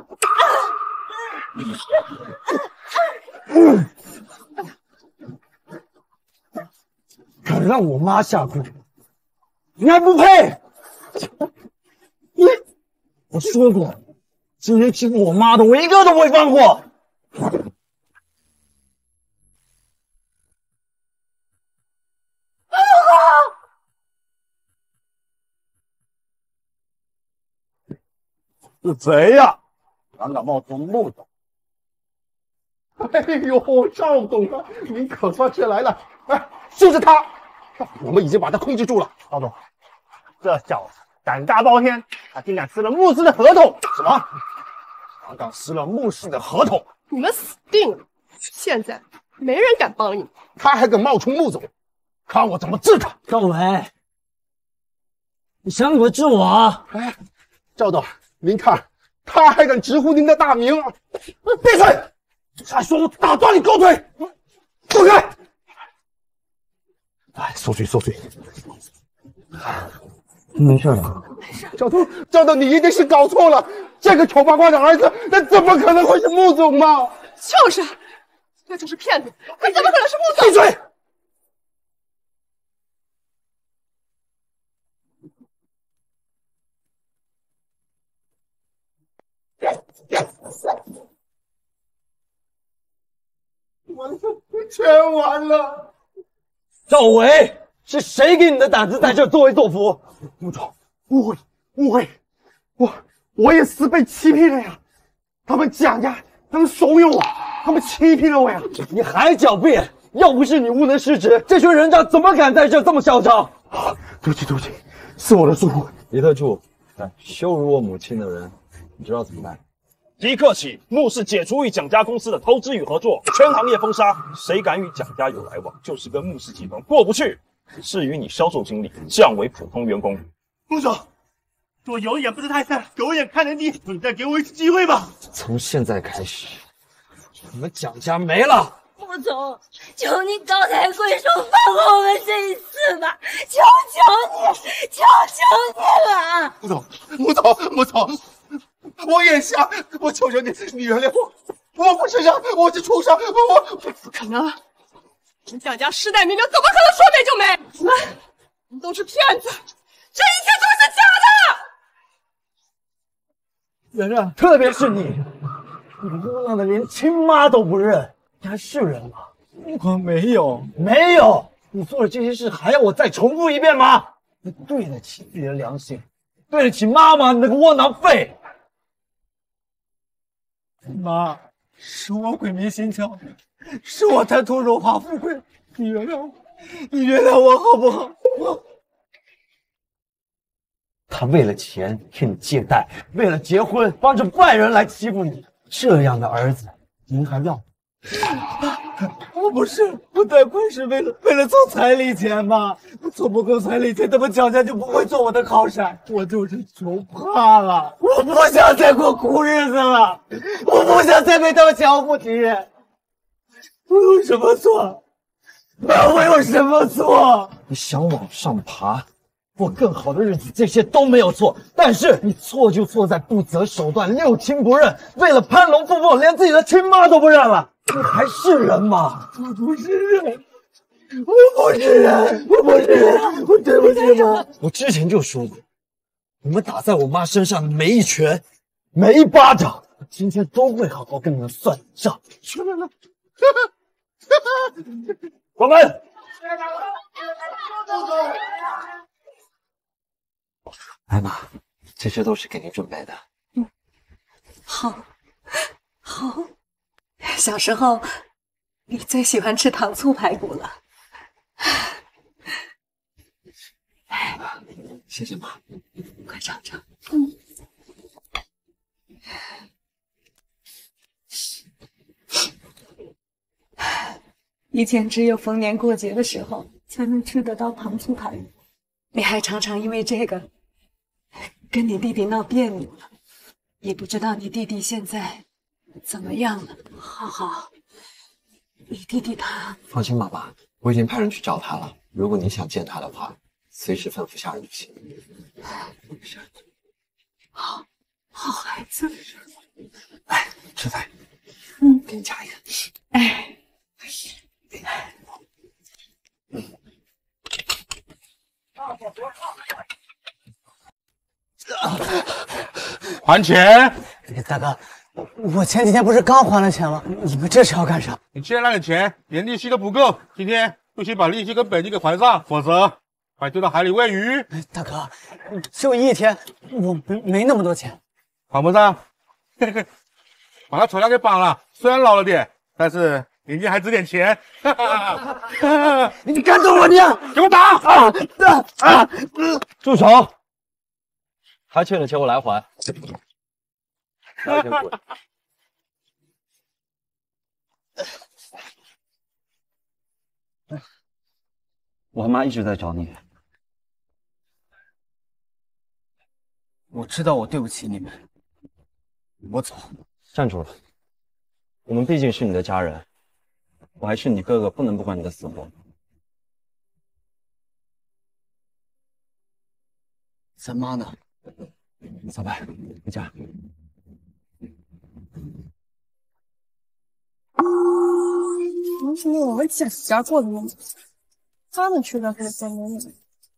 敢让我妈下跪，你还不配！我说过，今天欺负我妈的，我一个都不会放过。 是谁呀？敢冒充穆总！哎呦，赵董啊，你可算是来了！哎，就是他，我们已经把他控制住了。 赵总，这小子胆大包天，他竟敢撕了穆氏的合同！ 什么？他敢撕了穆氏的合同？ 你们死定了！现在没人敢帮你。 他还敢冒充穆总，看我怎么治他！ 赵伟，你想怎么治我啊？ 哎，赵董，您看，他还敢直呼您的大名！闭嘴！再说我打断你狗腿！走开！哎，收嘴。 没事了。 赵董，你一定是搞错了，这个丑八怪的儿子，那怎么可能会是穆总嘛？ 就是，那就是骗子，他怎么可能是穆总？ 闭嘴！我全完了！ 赵伟，是谁给你的胆子在这作威作福？ 穆总，误会，我也是被欺骗了呀！他们蒋家，他们怂恿我，他们欺骗了我呀！ 你还狡辩？要不是你无能失职，这群人渣怎么敢在这这么嚣张？ 对不起，是我的疏忽。 李特助，羞辱我母亲的人，你知道怎么办？ 即刻起，穆氏解除与蒋家公司的投资与合作，全行业封杀。谁敢与蒋家有来往，就是跟穆氏集团过不去。至于你销售经理，降为普通员工。 穆总，我有眼不识泰山，有眼看人低，你再给我一次机会吧。 从现在开始，你们蒋家没了。 穆总，求你高抬贵手，放过我们这一次吧！求求你了！ 穆总，我眼瞎，我求求你原谅我，我不是人，我是畜生，我不可能！你蒋家世代名流怎么可能说没就没？你们都是骗子，这一切都是假的！冉冉，特别是你窝囊的连亲妈都不认，你还是人吗？ 我没有， 你做的这些事还要我再重复一遍吗？你对得起自己的良心，对得起妈妈，你那个窝囊废！ 妈，是我鬼迷心窍，是我贪图荣华富贵，你原谅我好不好？ 他为了钱骗你借贷，为了结婚帮着外人来欺负你，这样的儿子您还要？ 我不是，我贷款是为了凑彩礼钱吗？我凑不够彩礼钱，他们蒋家就不会做我的靠山。我就是穷怕了，我不想再过苦日子了，我不想再被当小不提。我有什么错？我有什么错？ 你想往上爬，过更好的日子，这些都没有错。但是你错就错在不择手段，六亲不认，为了攀龙附凤，连自己的亲妈都不认了。你还是人吗？ 我不是人，我不是人，我不是人，我对不起妈。 我之前就说过，你们打在我妈身上的每一拳、每一巴掌，我今天都会好好跟你们算账。出来了，关门。艾玛，这些都是给您准备的。 好，好。小时候，你最喜欢吃糖醋排骨了。 谢谢妈， 快尝尝。以前只有逢年过节的时候才能吃得到糖醋排骨，你还常常因为这个跟你弟弟闹别扭了。也不知道你弟弟现在怎么样了？浩浩，你弟弟他…… 放心，妈妈，我已经派人去找他了。如果你想见他的话，随时吩咐下人就行。 好孩子， 来吃菜。给你夹一个。 哎， 还钱！ 大哥，我前几天不是刚还了钱吗？你们这是要干啥？ 你借那个钱连利息都不够，今天必须把利息跟本金给还上，否则把你丢到海里喂鱼。 大哥，就一天，我没那么多钱， 还不上，把他手镣给绑了。虽然老了点，但是人家还值点钱。 你敢动我你！ 给我打！ 住手！他欠的钱我来还。来，先滚！我妈一直在找你。 我知道我对不起你们，我走。 站住了！我们毕竟是你的家人，我还是你哥哥，不能不管你的死活。 咱妈呢？ 小白，回家。 为什么我们蒋家过得那么惨，他们却让他在那里？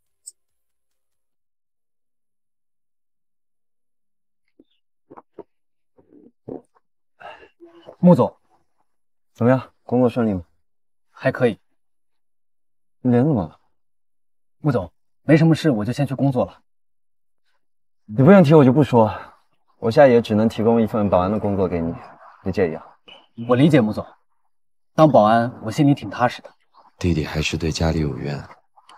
穆总，怎么样？工作顺利吗？ 还可以。 你脸怎么了？ 穆总，没什么事，我就先去工作了。 你不愿提我就不说，我现在也只能提供一份保安的工作给你，你介意啊？ 我理解穆总，当保安我心里挺踏实的。 弟弟还是对家里有冤。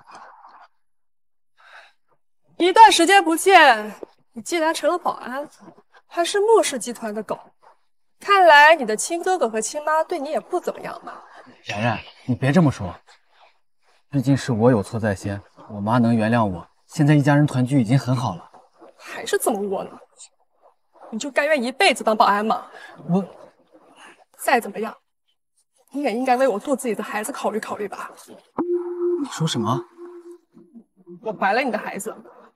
一段时间不见，你竟然成了保安，还是穆氏集团的狗。看来你的亲哥哥和亲妈对你也不怎么样嘛。 然然，你别这么说，毕竟是我有错在先，我妈能原谅我，现在一家人团聚已经很好了。 还是这么窝囊，你就甘愿一辈子当保安吗？ 我再怎么样，你也应该为我肚子里的孩子考虑考虑吧。 你说什么？ 我怀了你的孩子。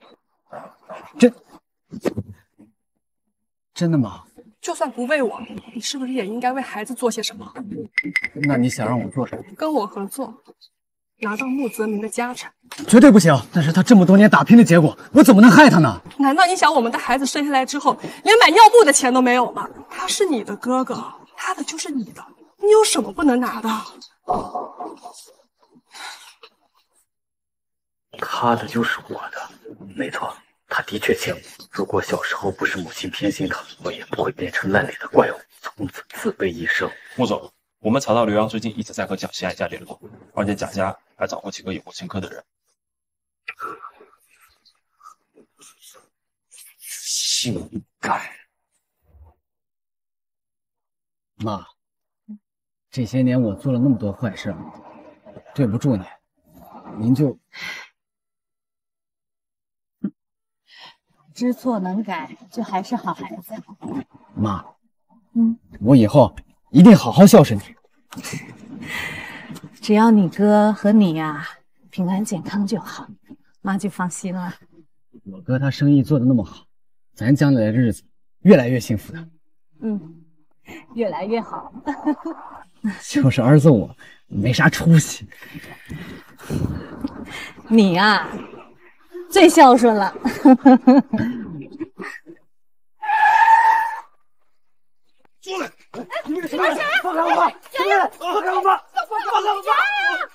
真的吗？ 就算不为我，你是不是也应该为孩子做些什么？ 那你想让我做什么？ 跟我合作，拿到穆泽明的家产。 绝对不行！那是他这么多年打拼的结果，我怎么能害他呢？ 难道你想我们的孩子生下来之后，连买尿布的钱都没有吗？他是你的哥哥，他的就是你的，你有什么不能拿的？ 他的就是我的，没错，他的确欠我。如果小时候不是母亲偏心他，我也不会变成烂脸的怪物，从此自卑一生。 穆总，我们查到刘洋最近一直在和蒋新爱家联络，而且蒋家还找过几个有过前科的人。 性感。妈， 这些年我做了那么多坏事，对不住你，您就知错能改，就还是好孩子。 妈，我以后一定好好孝顺你。 只要你哥和你呀平安健康就好，妈就放心了。 我哥他生意做得那么好，咱将来的日子越来越幸福的。 越来越好。 就是儿子我没啥出息。 你呀，最孝顺了。 出来！你们什么人？放开我吧！放开我吧！放开我吧！放开我吧！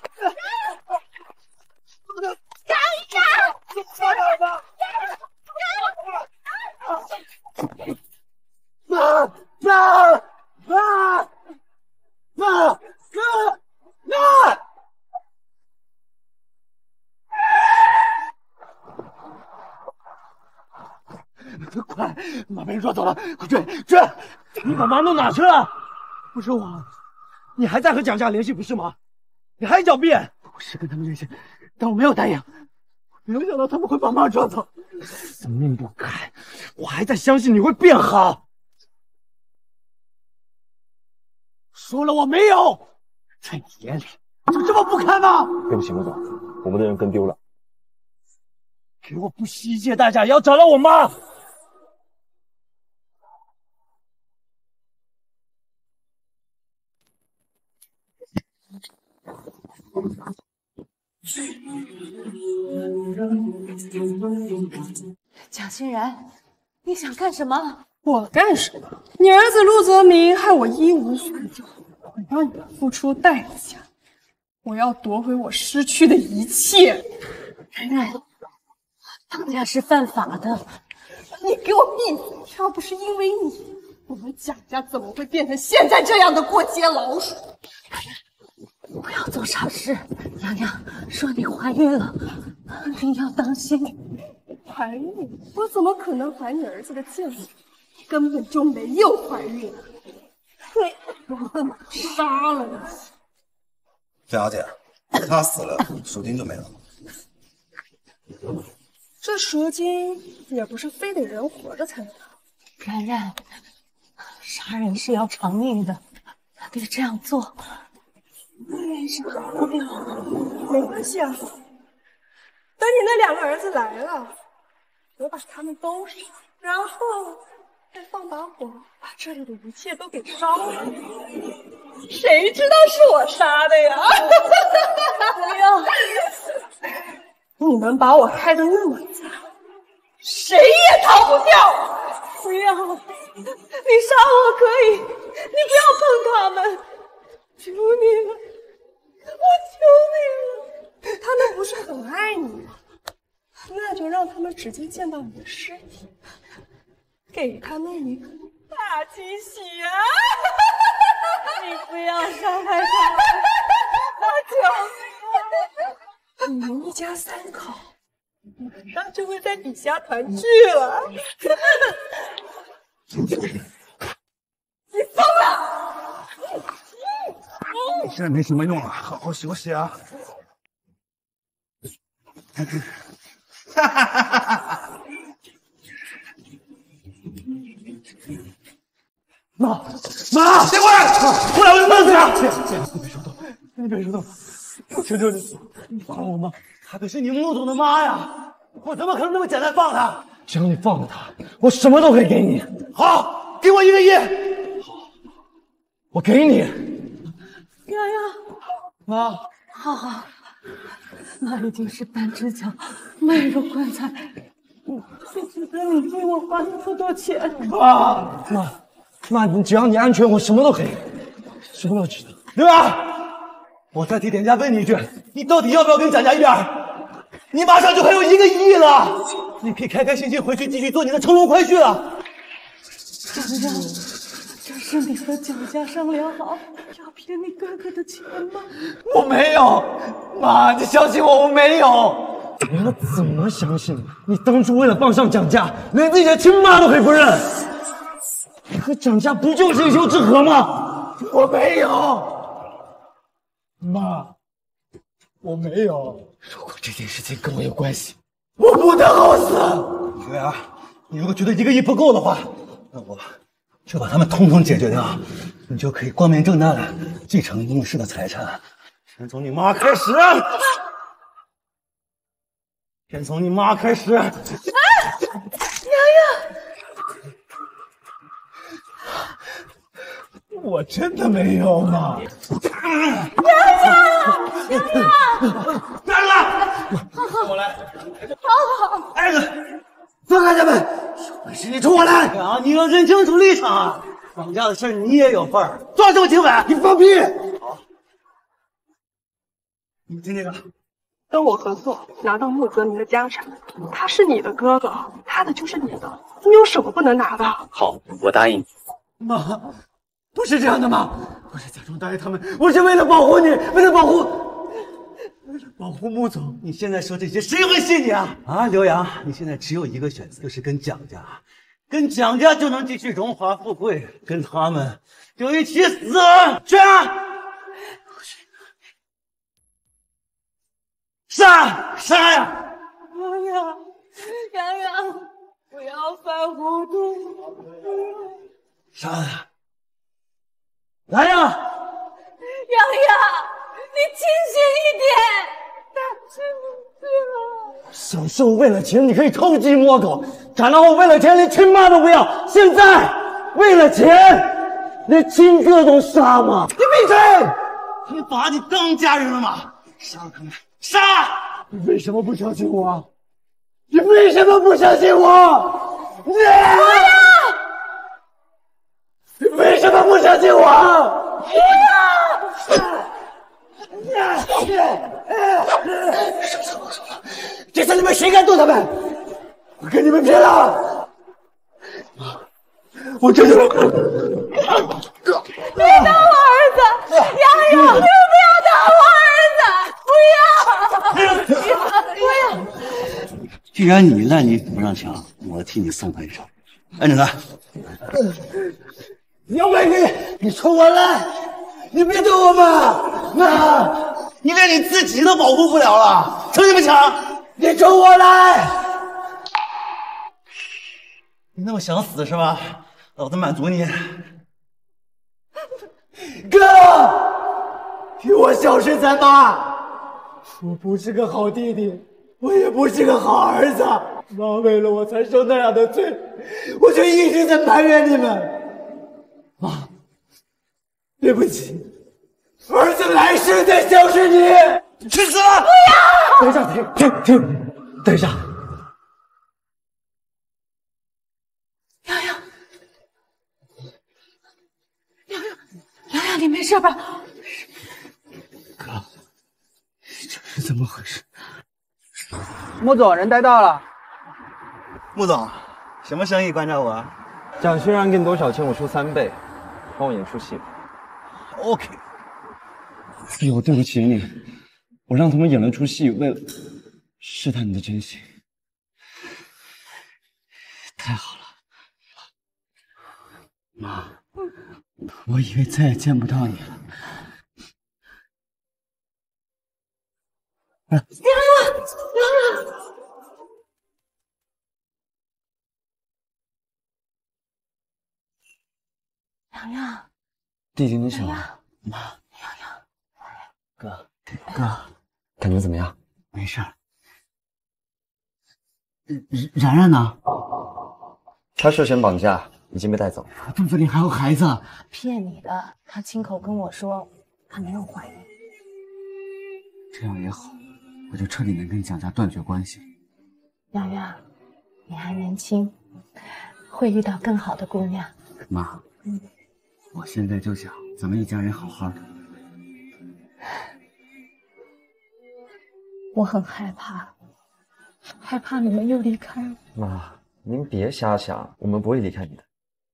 快，妈被人抓走了，快追！ 你把妈弄哪去了？不是我，你还在和蒋家联系不是吗？你还狡辩！ 我是跟他们联系，但我没有答应。没有想到他们会把妈抓走， 死命不改，我还在相信你会变好。 说了我没有，在你眼里就这么不堪吗？ 对不起，陆总，我们的人跟丢了。 给我不惜一切代价也要找到我妈！ 蒋欣然，你想干什么？ 我干什么？你儿子陆泽明害我一无所有，我要你付出代价，我要夺回我失去的一切。 然然，当家是犯法的， 你给我闭嘴！要不是因为你，我们蒋家怎么会变成现在这样的过街老鼠？ 不要做傻事。洋洋说你怀孕了，你要当心。 怀孕？我怎么可能怀你儿子的健康？根本就没有怀孕。我恨不得杀了你！ 江小姐，他死了，赎金就没了。 这赎金也不是非得人活着才能拿。 然然，杀人是要偿命的，别这样做。没什么， 没关系啊。等你那两个儿子来了，我把他们都杀，然后再放把火，把这里的一切都给烧了。谁知道是我杀的呀？不要！你们把我害得那么惨，谁也逃不掉！不要！你杀我可以，你不要碰他们！求你了，我求你了！他们不是很爱你吗？那就让他们直接见到你的尸体，给他们一个大惊喜啊！ 你不要伤害他们， 我求你了！你们一家三口马上就会在底下团聚了。你疯了！ 你现在没什么用了，好好休息啊！妈，别过来！过来我就弄死他！你别说动，我求求你，你放了我妈，她可是你陆总的妈呀！我怎么可能那么简单放她？ 只要你放了她，我什么都可以给你。 好，给我1个亿！ 好，我给你。 洋洋， 妈， 好，妈已经是半只脚迈入棺材，只记得你替我还了这么多钱。 妈，只要你安全，我什么都可以，什么都值得，对吧？我再替田家问你一句，你到底要不要跟蒋家一边？你马上就还有1个亿了，你可以开开心心回去继续做你的乘龙快婿了。 洋洋，这是你和蒋家商量好要骗你哥哥的钱吗？ 我没有，妈，你相信我，我没有。我怎么相信你？你当初为了傍上蒋家，连自己的亲妈都可以不认。你和蒋家不就是一丘之貉吗？ 我没有， 妈，我没有。 如果这件事情跟我有关系，我不得好死！ 刘洋，你如果觉得1个亿不够的话，那我就把他们统统解决掉，你就可以光明正大的继承穆氏的财产。先从你妈开始，先从你妈开始。 娘我真的没有嘛！ 娘， 站住！我来。 好， 哎呀，放开他们！有本事你冲我来！啊，你要认清楚立场啊！绑架的事你也有份儿，装什么清白？你放屁！好，你听这个。 跟我合作拿到穆泽明的家产，他是你的哥哥，他的就是你的，你有什么不能拿的？ 好，我答应你。 妈，不是这样的妈，我是假装答应他们，我是为了保护你，为了保护穆总。你现在说这些，谁会信你啊？啊，刘洋，你现在只有一个选择，就是跟蒋家，跟蒋家就能继续荣华富贵，跟他们就一起死。去啊！杀呀！ 洋洋，不要犯糊涂！ 杀他！来呀！ 洋洋，你清醒一点！他进不去了。 小时候为了钱你可以偷鸡摸狗，长大后为了钱连亲妈都不要，现在为了钱连亲哥都杀吗？你闭嘴！他们把你当家人了吗？杀了他们！杀！你为什么不相信我？你为什么不相信我？不要！你为什么不相信我？不要！上次我说了，这次你们谁敢动他们？我跟你们拼了！我真的别打我儿子！洋洋，你不要打我儿子！不要！ 既然你烂泥扶不上墙，我替你送他一程。按着他。有本事你冲我来！你别动我妈！妈，你连你自己都保护不了了，逞什么强？你冲我来！你那么想死是吧？老子满足你。哥，替我小心咱妈！我不是个好弟弟，我也不是个好儿子。妈为了我才受那样的罪，我就一直在埋怨你们。妈，对不起，儿子来世再孝顺你。去死！不要！等一下，停！等一下。 洋洋，你没事吧？ 哥，这是怎么回事？ 穆总，人带到了。 穆总，什么生意关照我？ 蒋轩然给你多少钱，我出3倍，帮我演出戏。 OK。 哎呦，对不起你，我让他们演了出戏，为了试探你的真心。太好了，妈，我以为再也见不到你了。 洋洋， 弟弟你醒了， 妈， 哥， 感觉怎么样？没事。然然呢？ 他涉嫌绑架，已经被带走。 肚子里还有孩子。 骗你的，他亲口跟我说他没有怀孕。 这样也好，我就彻底能跟蒋家断绝关系。 洋洋，你还年轻，会遇到更好的姑娘。 妈，我现在就想咱们一家人好好的。 我很害怕，害怕你们又离开我。 妈，您别瞎想，我们不会离开你的。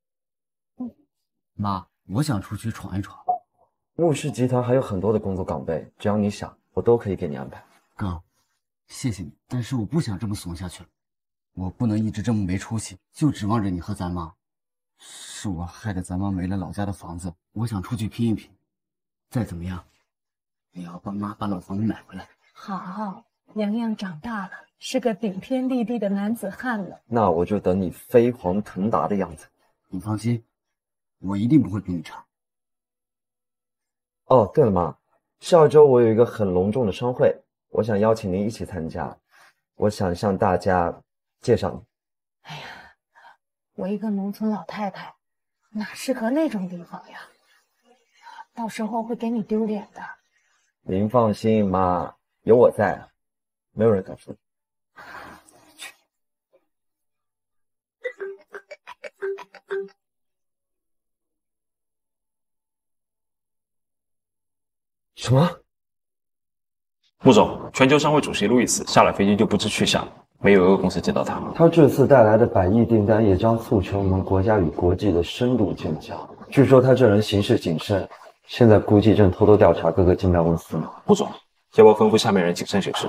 妈，我想出去闯一闯。 穆氏集团还有很多的工作岗位，只要你想，我都可以给你安排。 哥，谢谢你，但是我不想这么怂下去了。我不能一直这么没出息，就指望着你和咱妈。是我害得咱妈没了老家的房子，我想出去拼一拼。再怎么样， 我要帮妈把老房子买回来。 好，洋洋长大了，是个顶天立地的男子汉了。 那我就等你飞黄腾达的样子。 你放心，我一定不会比你差。 哦，对了妈，下周我有一个很隆重的商会，我想邀请您一起参加。我想向大家介绍你。 哎呀，我一个农村老太太，哪适合那种地方呀？到时候会给你丢脸的。 您放心，妈，有我在，没有人敢说。什么？ 穆总，全球商会主席路易斯下了飞机就不知去向，没有一个公司见到他。 他这次带来的100亿订单也将促成我们国家与国际的深度建交。据说他这人行事谨慎，现在估计正偷偷调查各个竞标公司呢。 穆总，要不要吩咐下面人谨慎行事？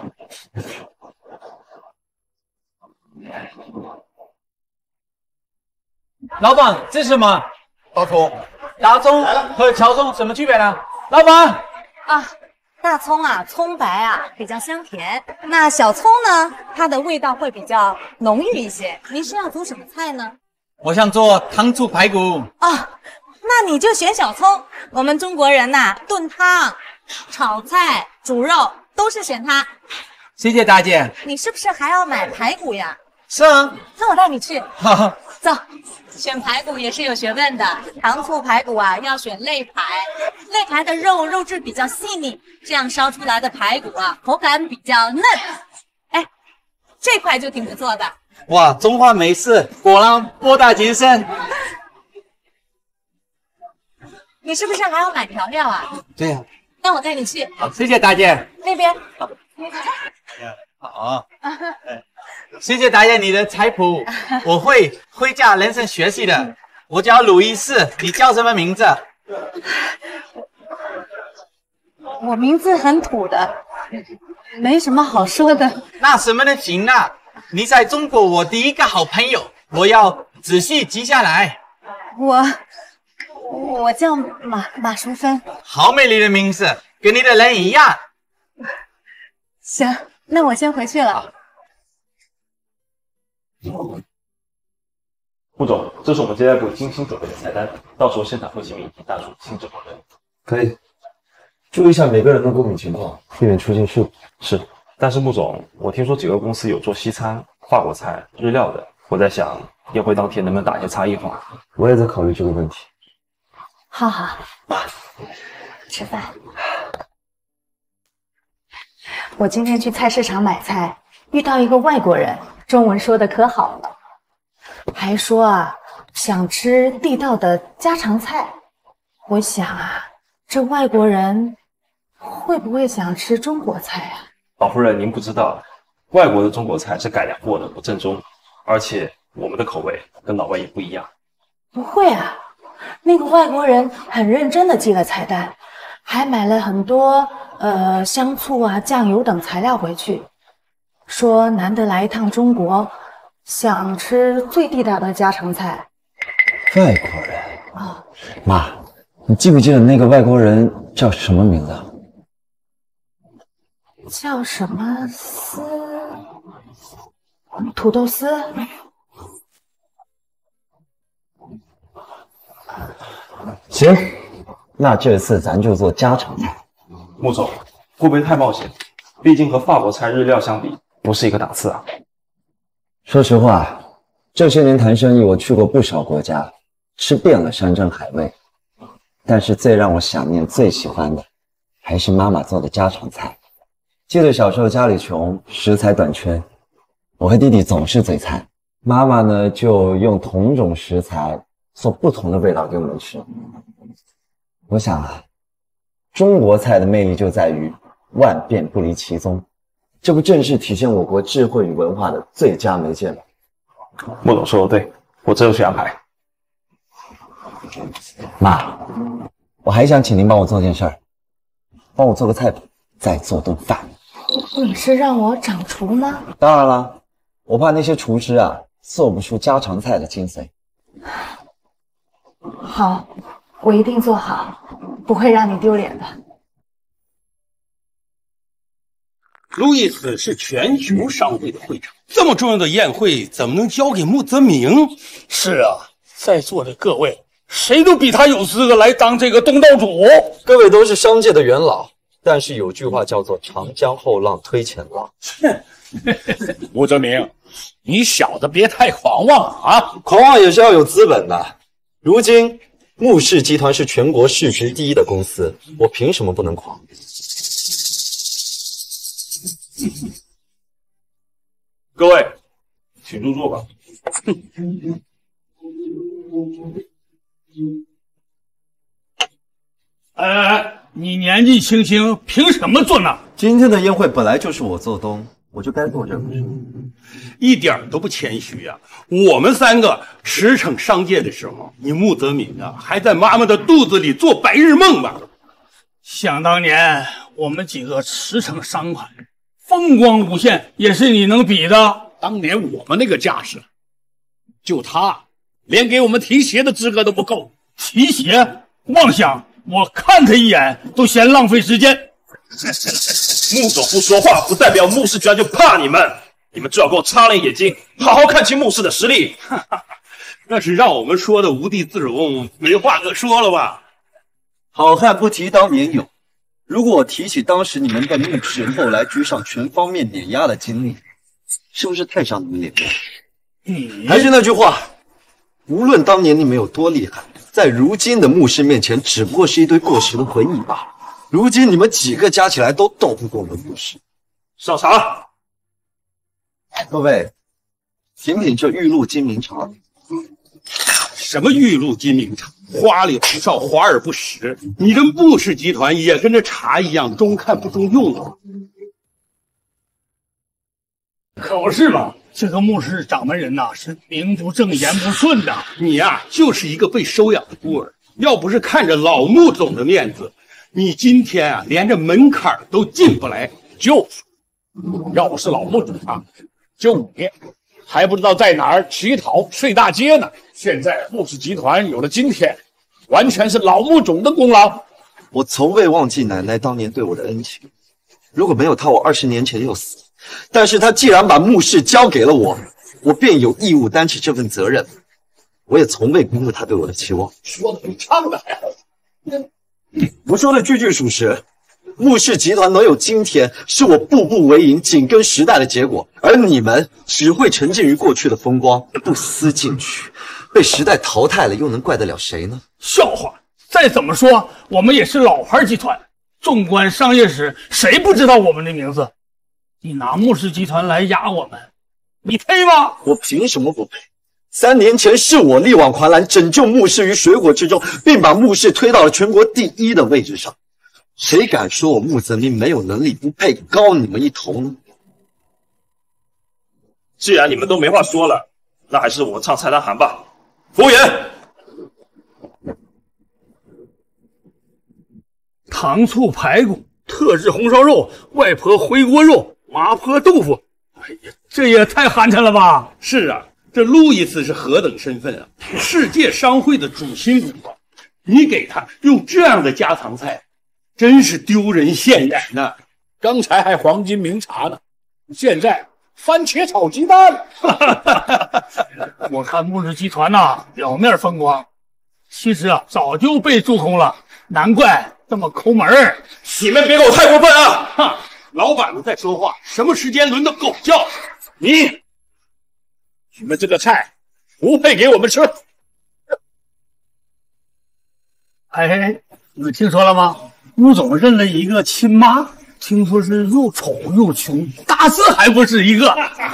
老板，这是什么？ 大葱。 大葱和乔葱什么区别呢？老板啊，大葱啊，葱白啊，比较香甜。那小葱呢，它的味道会比较浓郁一些。您是要做什么菜呢？ 我想做糖醋排骨。 哦，那你就选小葱。我们中国人呐，炖汤、炒菜、煮肉都是选它。 谢谢大姐。 你是不是还要买排骨呀？ 是啊。 那我带你去。 好。 走。选排骨也是有学问的，糖醋排骨啊要选肋排，肋排的肉质比较细腻，这样烧出来的排骨啊口感比较嫩。哎，这块就挺不错的。 哇，中华美食果然博大精深。 你是不是还要买调料啊？ 对呀。 那我带你去。 好，谢谢大姐。 那边。 好。谢谢大姐你的菜谱，我会回家认真学习的。我叫鲁伊斯，你叫什么名字？ 我名字很土的，没什么好说的。 那什么的行啊？你在中国我第一个好朋友，我要仔细记下来。 我叫马淑芬。 好美丽的名字，跟你的人一样。 行，那我先回去了。 穆总，这是我们接待部精心准备的菜单，到时候现场会请你一大厨亲自烹饪。 可以，注意一下每个人的过敏情况，避免出现事故。 是，但是穆总，我听说几个公司有做西餐、法国菜、日料的，我在想宴会当天能不能打一些差异化。 我也在考虑这个问题。 好，吃饭。我今天去菜市场买菜，遇到一个外国人。中文说的可好了，还说啊想吃地道的家常菜。我想啊，这外国人会不会想吃中国菜啊？ 老夫人，您不知道，外国的中国菜是改良过的，不正宗，而且我们的口味跟老外也不一样。 不会啊，那个外国人很认真的记了菜单，还买了很多香醋啊、酱油等材料回去。说难得来一趟中国，想吃最地道的家常菜。 外国人啊，妈，你记不记得那个外国人叫什么名字？ 叫什么丝？土豆丝？ 行，那这次咱就做家常菜。 穆总，会不会太冒险？毕竟和法国菜、日料相比。不是一个档次啊！ 说实话，这些年谈生意，我去过不少国家，吃遍了山珍海味，但是最让我想念、最喜欢的，还是妈妈做的家常菜。记得小时候家里穷，食材短缺，我和弟弟总是嘴馋，妈妈呢就用同种食材做不同的味道给我们吃。我想啊，中国菜的魅力就在于万变不离其宗。这不正是体现我国智慧与文化的最佳媒介吗？ 穆总说的对，我这就去安排。 妈，我还想请您帮我做件事儿，帮我做个菜谱，再做顿饭。 你是让我掌厨吗？ 当然了，我怕那些厨师啊做不出家常菜的精髓。 好，我一定做好，不会让你丢脸的。 路易斯是全球商会的会长，这么重要的宴会怎么能交给穆泽明？ 是啊，在座的各位，谁都比他有资格来当这个东道主。 各位都是商界的元老，但是有句话叫做长江后浪推前浪。 穆泽明，你小子别太狂妄啊！ 狂妄也是要有资本的。如今穆氏集团是全国市值第一的公司，我凭什么不能狂？ 各位，请入座吧。 哎，你年纪轻轻，凭什么坐那？ 今天的宴会本来就是我做东，我就该坐这儿。 一点都不谦虚呀！我们3个驰骋商界的时候，你穆泽明啊，还在妈妈的肚子里做白日梦吧？ 想当年，我们几个驰骋商海，风光无限，也是你能比的。当年我们那个架势，就他连给我们提鞋的资格都不够。提鞋？妄想！我看他一眼都嫌浪费时间。 穆总不说话，不代表穆氏集团就怕你们。你们最好给我擦亮眼睛，好好看清穆氏的实力。 那是让我们说的无地自容，没话可说了吧？ 好汉不提当年勇。如果我提起当时你们在穆氏后来居上全方面碾压的经历，是不是太伤你们脸面？还是那句话，无论当年你们有多厉害，在如今的穆氏面前，只不过是一堆过时的回忆罢了。如今你们几个加起来都斗不过我们穆氏。 上茶。 各位，品品这玉露金茗茶。 什么玉露金茗茶？花里胡哨，华而不实。你这穆氏集团也跟这茶一样，中看不中用啊！ 可不是嘛，这个穆氏掌门人呐，是名不正言不顺的。 你呀，就是一个被收养的孤儿。要不是看着老穆总的面子，你今天啊，连这门槛都进不来。 就是，要不是老穆总啊，就你还不知道在哪儿乞讨睡大街呢。现在穆氏集团有了今天，完全是老穆总的功劳。 我从未忘记奶奶当年对我的恩情，如果没有她，我20年前就死。但是她既然把穆氏交给了我，我便有义务担起这份责任。我也从未辜负她对我的期望。 说的比唱的还好。 我说的句句属实。穆氏集团能有今天，是我步步为营、紧跟时代的结果，而你们只会沉浸于过去的风光，不思进取，被时代淘汰了，又能怪得了谁呢？ 笑话！再怎么说，我们也是老牌集团，纵观商业史，谁不知道我们的名字？你拿穆氏集团来压我们，你配吗？ 我凭什么不配？3年前是我力挽狂澜，拯救穆氏于水火之中，并把穆氏推到了全国第1的位置上。谁敢说我穆泽明没有能力，不配高你们一头呢？ 既然你们都没话说了，那还是我唱菜单行吧。服务员， 糖醋排骨、特制红烧肉、外婆回锅肉、麻婆豆腐。哎呀，这也太寒碜了吧！ 是啊，这路易斯是何等身份啊！世界商会的主心骨啊！你给他用这样的家常菜，真是丢人现眼呐！ 刚才还黄金茗茶呢，现在番茄炒鸡蛋。我看穆氏集团呐，表面风光，其实啊早就被蛀空了，难怪这么抠门儿。 你们别给我太过分啊！ 哈，老板们在说话，什么时间轮到狗叫？ 你们这个菜不配给我们吃。 哎，你们听说了吗？穆总认了一个亲妈，听说是又丑又穷，大字还不是一个。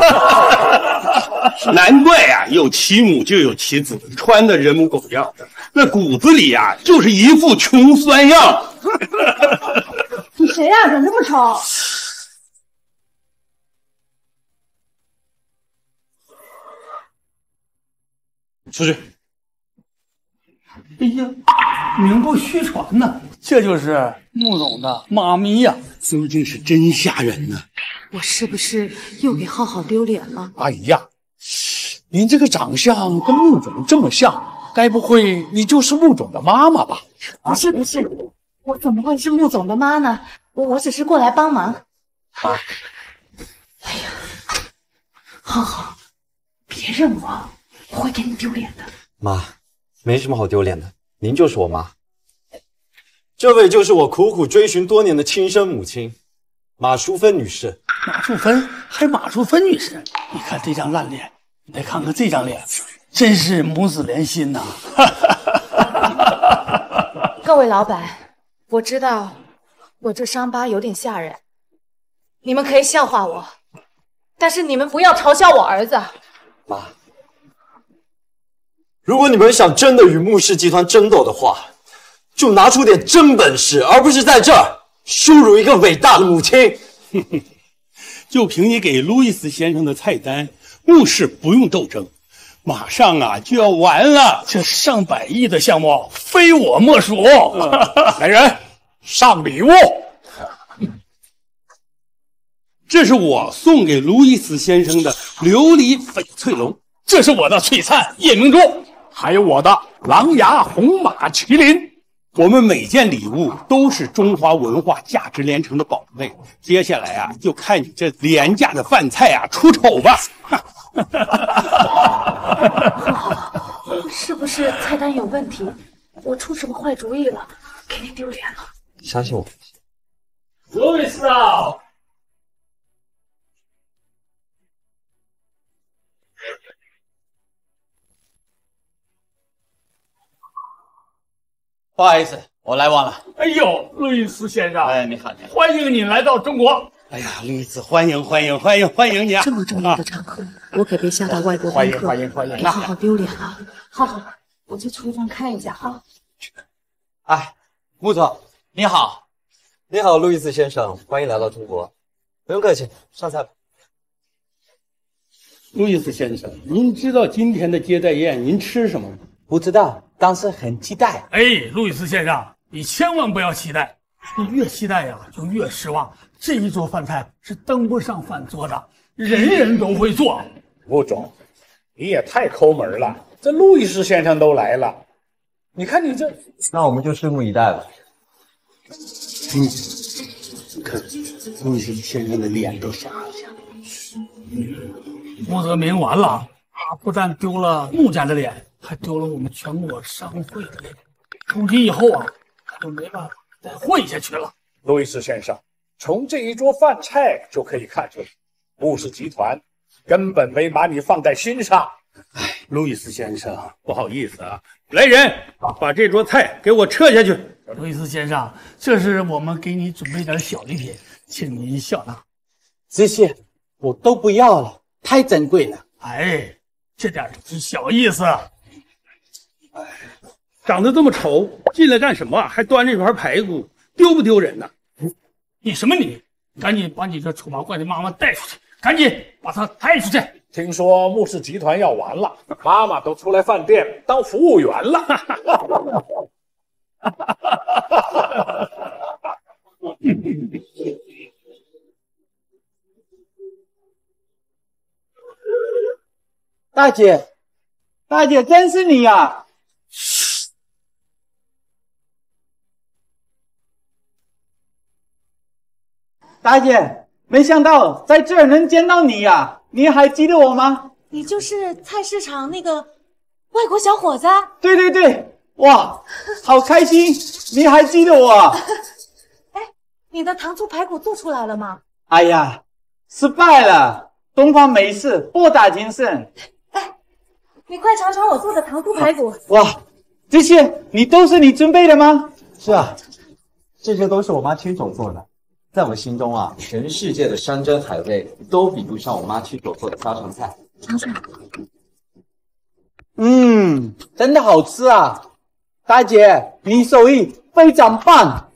难怪呀，有其母就有其子，穿的人模狗样的，那骨子里呀就是一副穷酸样。 你谁呀？怎么这么丑？ 出去。 哎呀，名不虚传呐，这就是穆总的妈咪呀， 究竟是真吓人呢。 我是不是又给浩浩丢脸了？ 哎呀，您这个长相跟穆总这么像，该不会你就是穆总的妈妈吧？ 不是，我怎么会是穆总的妈呢？我只是过来帮忙。 妈， 浩浩，别认我，我会给你丢脸的。 妈，没什么好丢脸的，您就是我妈。这位就是我苦苦追寻多年的亲生母亲，马淑芬女士。 马淑芬，还马淑芬女士，你看这张烂脸，你再看看这张脸，真是母子连心呐！ 各位老板，我知道我这伤疤有点吓人，你们可以笑话我，但是你们不要嘲笑我儿子。 妈，如果你们想真的与穆氏集团争斗的话，就拿出点真本事，而不是在这儿羞辱一个伟大的母亲。 就凭你给路易斯先生的菜单，穆氏不用斗争，马上就要完了。 这上百亿的项目，非我莫属。 来人，上礼物。这是我送给路易斯先生的琉璃翡翠龙， 这是我的璀璨夜明珠，还有我的狼牙红马麒麟。 我们每件礼物都是中华文化价值连城的宝贝。接下来就看你这廉价的饭菜出丑吧。 是不是菜单有问题？我出什么坏主意了，给你丢脸了？ 相信我。 路易斯啊！ 不好意思，我来晚了。 哎呦，路易斯先生， 你好， 欢迎你来到中国。 哎呀，路易斯，欢迎你啊！ 这么重要的场合，我可别吓到外国宾客。 欢迎！ 别好丢脸了。好，我去厨房看一下啊。 哎，穆总，你好。你好，路易斯先生，欢迎来到中国。不用客气，上菜吧。 路易斯先生，您知道今天的接待宴您吃什么吗？ 不知道，但是很期待。 哎，路易斯先生，你千万不要期待，你越期待就越失望。这一桌饭菜是登不上饭桌的，人人都会做。 穆总，你也太抠门了，这路易斯先生都来了，你看你这…… 那我们就拭目以待吧。 看路易斯先生的脸都傻了。 穆泽明完了，他不但丢了穆家的脸，还丢了我们全国商会的脸。从今以后他就没办法再混下去了。 路易斯先生，从这一桌饭菜就可以看出来，穆氏集团根本没把你放在心上。 哎，路易斯先生，不好意思来人，把这桌菜给我撤下去。 路易斯先生，这是我们给你准备点小礼品，请您笑纳。 这些我都不要了，太珍贵了。 哎，这点是小意思。 长得这么丑，进来干什么？还端着一盘排骨，丢不丢人呢？ 你什么你？赶紧把你这丑八怪的妈妈带出去，赶紧把她带出去。 听说穆氏集团要完了，妈妈都出来饭店当服务员了。 大姐，真是你呀！大姐，没想到在这儿能见到你呀！你还记得我吗？ 你就是菜市场那个外国小伙子？ 对，哇，好开心！你还记得我？ 哎，你的糖醋排骨做出来了吗？ 哎呀，失败了！东方美式博大精深。 哎，你快尝尝我做的糖醋排骨。 哇，这些都是你准备的吗？ 是啊，这些都是我妈亲手做的。在我心中全世界的山珍海味都比不上我妈亲手做的家常菜。 真的好吃啊！大姐，你手艺非常棒。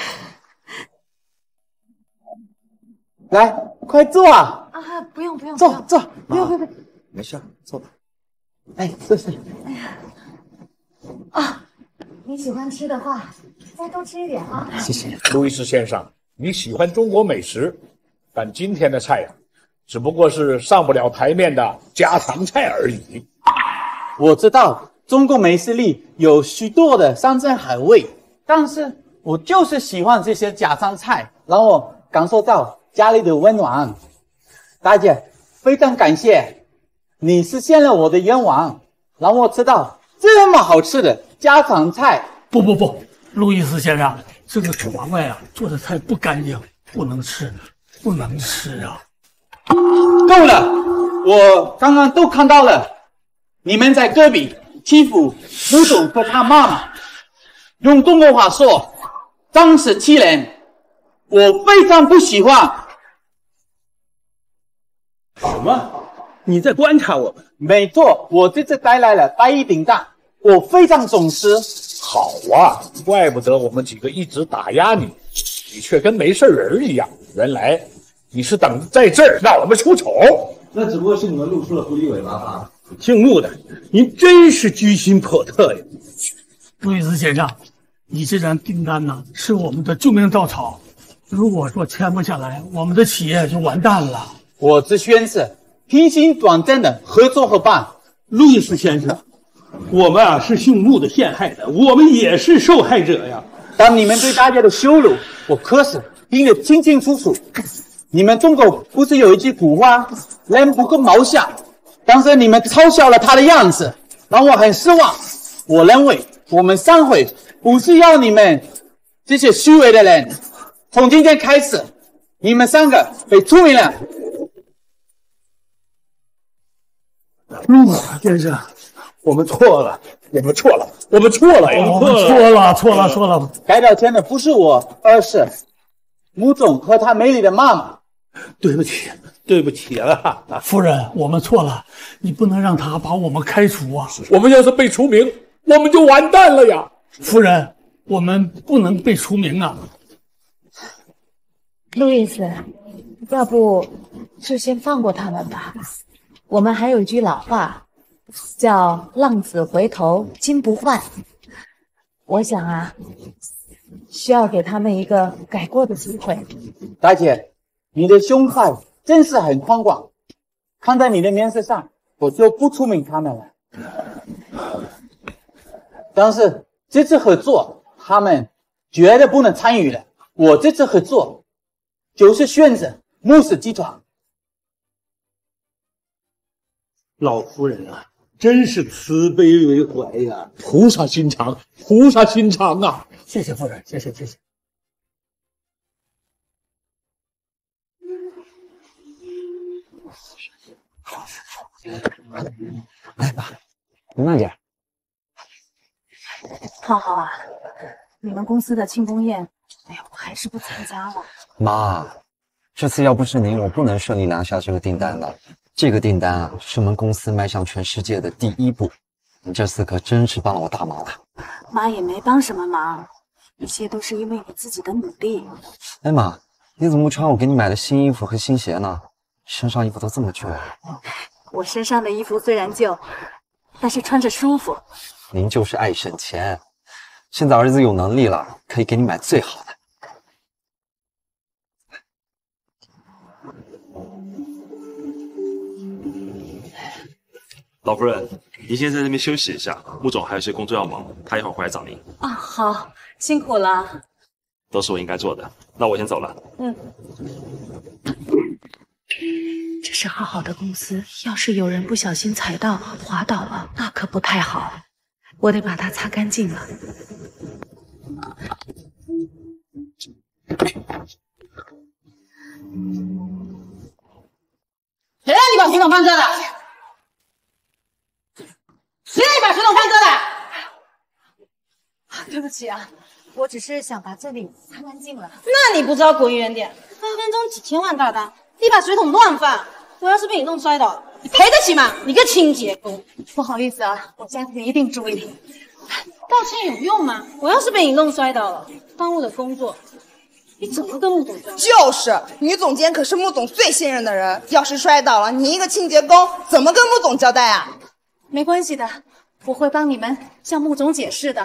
来，快坐啊！ 不用， 坐， 不用， 没事，坐吧。 哎，这是。 哎呀，你喜欢吃的话，再多吃一点啊。 谢谢， 路易斯先生。你喜欢中国美食，但今天的菜只不过是上不了台面的家常菜而已。 我知道中国美食里有许多的山珍海味，但是我就是喜欢这些家常菜，让我感受到家里的温暖。大姐，非常感谢，你实现了我的愿望，让我吃到这么好吃的家常菜。 不，路易斯先生，这个窗外啊做的菜不干净，不能吃，不能吃啊！ 够了，我刚刚都看到了，你们在隔壁欺负穆总和他妈妈，用中国话说，仗势欺人，我非常不喜欢。 什么？你在观察我们？ 没错，我这次带来了白衣订单，我非常重视。 好啊，怪不得我们几个一直打压你，你却跟没事人一样。原来你是等在这儿让我们出丑。 那只不过是你们露出了狐狸尾巴吧？ 姓穆的，您真是居心叵测呀！ 路易斯先生，你这张订单呢是我们的救命稻草，如果说签不下来，我们的企业就完蛋了。 我只宣誓平行短暂的合作伙伴。 路易斯先生，我们啊是姓穆的陷害的，我们也是受害者呀。 当你们对大家的羞辱，我可是听得清清楚楚。你们中国不是有一句古话，人不可貌相，但是你们嘲笑了他的样子，让我很失望。我认为我们商会不是要你们这些虚伪的人。从今天开始，你们三个被除名了。 陆先生，我们错了， 我们错了，我们错了呀！ 错了。 该道歉的不是我，而是穆总和他美丽的妈妈。 对不起了， 夫人，我们错了，你不能让他把我们开除啊！ 我们要是被除名，我们就完蛋了呀！ 夫人，我们不能被除名啊！ 路易斯，要不就先放过他们吧。我们还有一句老话，叫浪子回头金不换。我想啊，需要给他们一个改过的机会。 大姐，你的胸怀真是很宽广，看在你的面子上，我就不除名他们了。但是这次合作，他们绝对不能参与的。我这次合作就是选择穆氏集团。 老夫人啊，真是慈悲为怀呀！ 菩萨心肠，菩萨心肠啊！ 谢谢夫人，谢谢。 来吧，你慢点。 浩浩啊，你们公司的庆功宴，哎呀，我还是不参加了。 妈，这次要不是您，我不能顺利拿下这个订单的。这个订单啊，是我们公司迈向全世界的第一步。你这次可真是帮了我大忙了。 妈也没帮什么忙，一切都是因为你自己的努力。 哎妈，你怎么不穿我给你买的新衣服和新鞋呢？身上衣服都这么旧。 我身上的衣服虽然旧，但是穿着舒服。 您就是爱省钱。现在儿子有能力了，可以给你买最好的。 老夫人，您先在那边休息一下，穆总还有些工作要忙，他一会儿回来找您。 啊，好，辛苦了。 都是我应该做的，那我先走了。 这是浩浩的公司，要是有人不小心踩到滑倒了，那可不太好。我得把它擦干净了。 谁让你把水桶放这的？谁让你把水桶放这的？ 对不起啊，我只是想把这里擦干净了。 那你不知道滚远点，分分钟几千万大单，你把水桶乱放，我要是被你弄摔倒，你赔得起吗？你个清洁工！ 不好意思啊，我下次一定注意。 道歉有用吗？我要是被你弄摔倒了，耽误了工作，你怎么跟穆总交代？ 就是女总监可是穆总最信任的人，要是摔倒了，你一个清洁工怎么跟穆总交代啊？ 没关系的，我会帮你们向穆总解释的。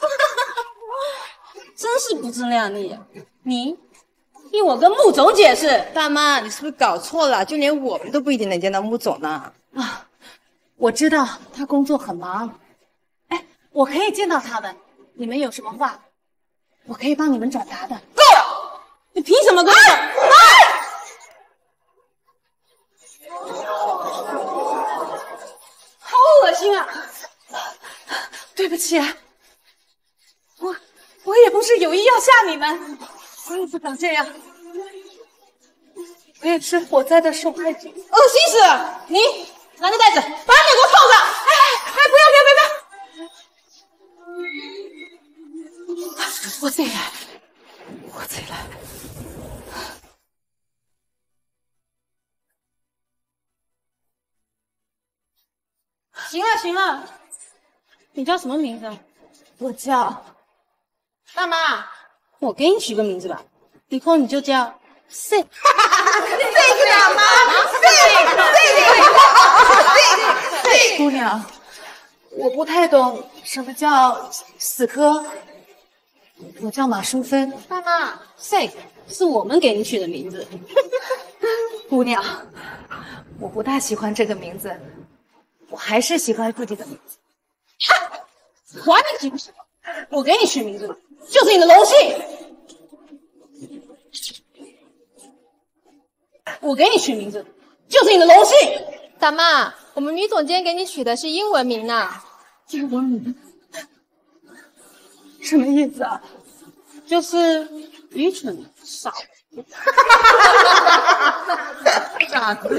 真是不自量力，你替我跟穆总解释。 大妈，你是不是搞错了？就连我们都不一定能见到穆总呢。 啊，我知道他工作很忙，哎，我可以见到他们。你们有什么话，我可以帮你们转达的。 够了！你凭什么跟我？ 不起啊，我也不是有意要吓你们，我也不想这样，我也是火灾的受害者。 恶心死了！你拿着袋子，把脸给我套上！ 哎，不要！我自己来，我自己来。 行了，你叫什么名字？ 我叫大妈。我给你取个名字吧，以后你就叫 C。这个大妈， 这姑娘，我不太懂什么叫死磕。我叫马淑芬。 大妈 ，C 是我们给你取的名字。 姑娘，我不大喜欢这个名字。我还是喜欢自己的名字。 管你喜不喜欢，我给你取名字了，就是你的荣幸。我给你取名字，就是你的荣幸。 大妈，我们女总监给你取的是英文名呢。 英文名？什么意思啊？ 就是愚蠢傻。 傻子。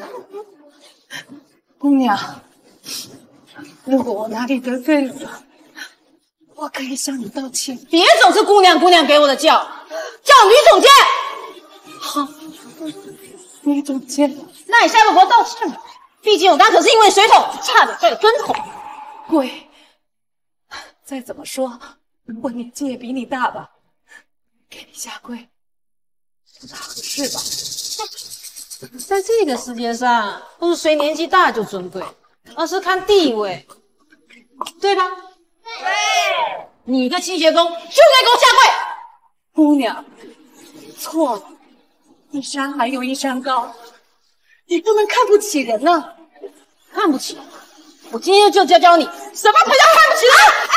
姑娘，如果我哪里得罪了，我可以向你道歉。 别总是姑娘姑娘给我的叫女总监。 好，女总监。 那你下次给我道歉吧，毕竟我刚可是因为水桶差点摔了跟头。 跪。再怎么说，我年纪也比你大吧，给你下跪，不大合适吧？ 在这个世界上，不是谁年纪大就尊贵，而是看地位，对吧？对。你一个清洁工就该给我下跪。 姑娘，错了，一山还有一山高，你不能看不起人呢。 看不起？我今天就教你什么才叫看不起人！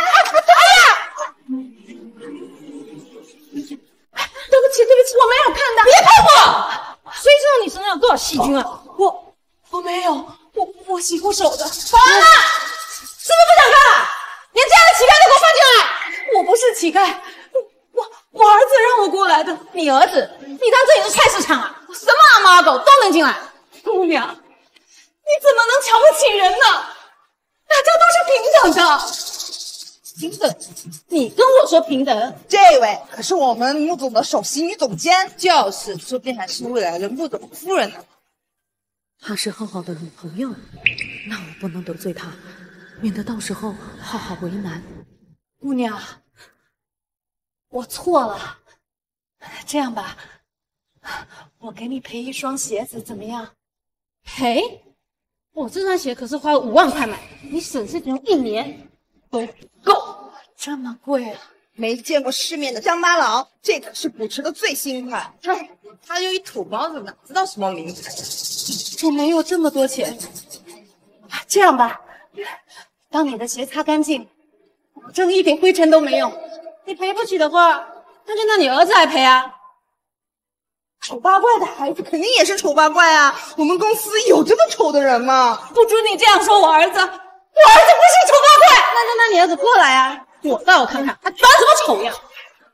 对不起，我没有看到。 别碰我！谁知道你身上有多少细菌啊？ 我没有，我洗过手的。 好了，是不是不想看了？连这样的乞丐都给我放进来！ 我不是乞丐，我儿子让我过来的。 你儿子？你当这里是菜市场啊？什么阿猫阿狗都能进来？ 姑娘，你怎么能瞧不起人呢？大家都是平等的。 平等？你跟我说平等？ 这位可是我们穆总的首席女总监，就是说不定还是未来的穆总夫人呢。 她是浩浩的女朋友，那我不能得罪她，免得到时候浩浩为难。 姑娘，我错了。这样吧，我给你赔一双鞋子，怎么样？ 赔？我这双鞋可是花了5万块买，你省吃俭用1年都不够。 这么贵啊？ 没见过世面的乡巴佬，这可是古驰的最新款。他就一土包子，哪知道什么名牌？ 我没有这么多钱。这样吧，当你的鞋擦干净，保证一点灰尘都没有。 你赔不起的话，那就让你儿子来赔啊。 丑八怪的孩子肯定也是丑八怪啊！我们公司有这么丑的人吗？ 不准你这样说我儿子，我儿子不是丑八怪。 那就让你儿子过来啊，我倒要看看他长什么丑样。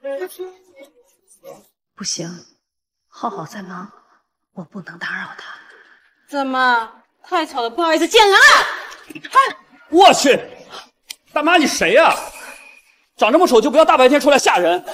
不行，浩浩在忙，我不能打扰他。 怎么太丑了，不好意思见人了？ 我去，大妈你谁呀？长这么丑就不要大白天出来吓人。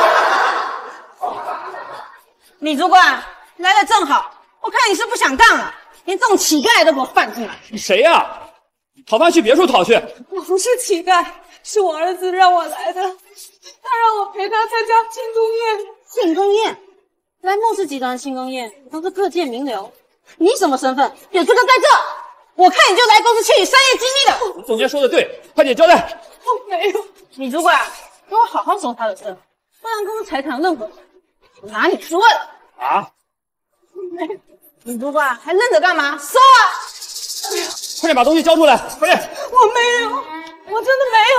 李主管来的正好，我看你是不想干了，连这种乞丐都给我放进来。 你谁呀？讨饭去别处讨去。 我不是乞丐，是我儿子让我来的，他让我陪他参加庆功宴。 庆功宴？来穆氏集团庆功宴都是各界名流，你什么身份？有资格在这？我看你就来公司窃取商业机密的。 总监说的对，快点交代。 我没有。 李主管，给我好好收他的身，不然公司财产任何我拿你出问。 啊！ 李主管还愣着干嘛？收啊！ 快点把东西交出来，快点！ 我没有，我真的没有。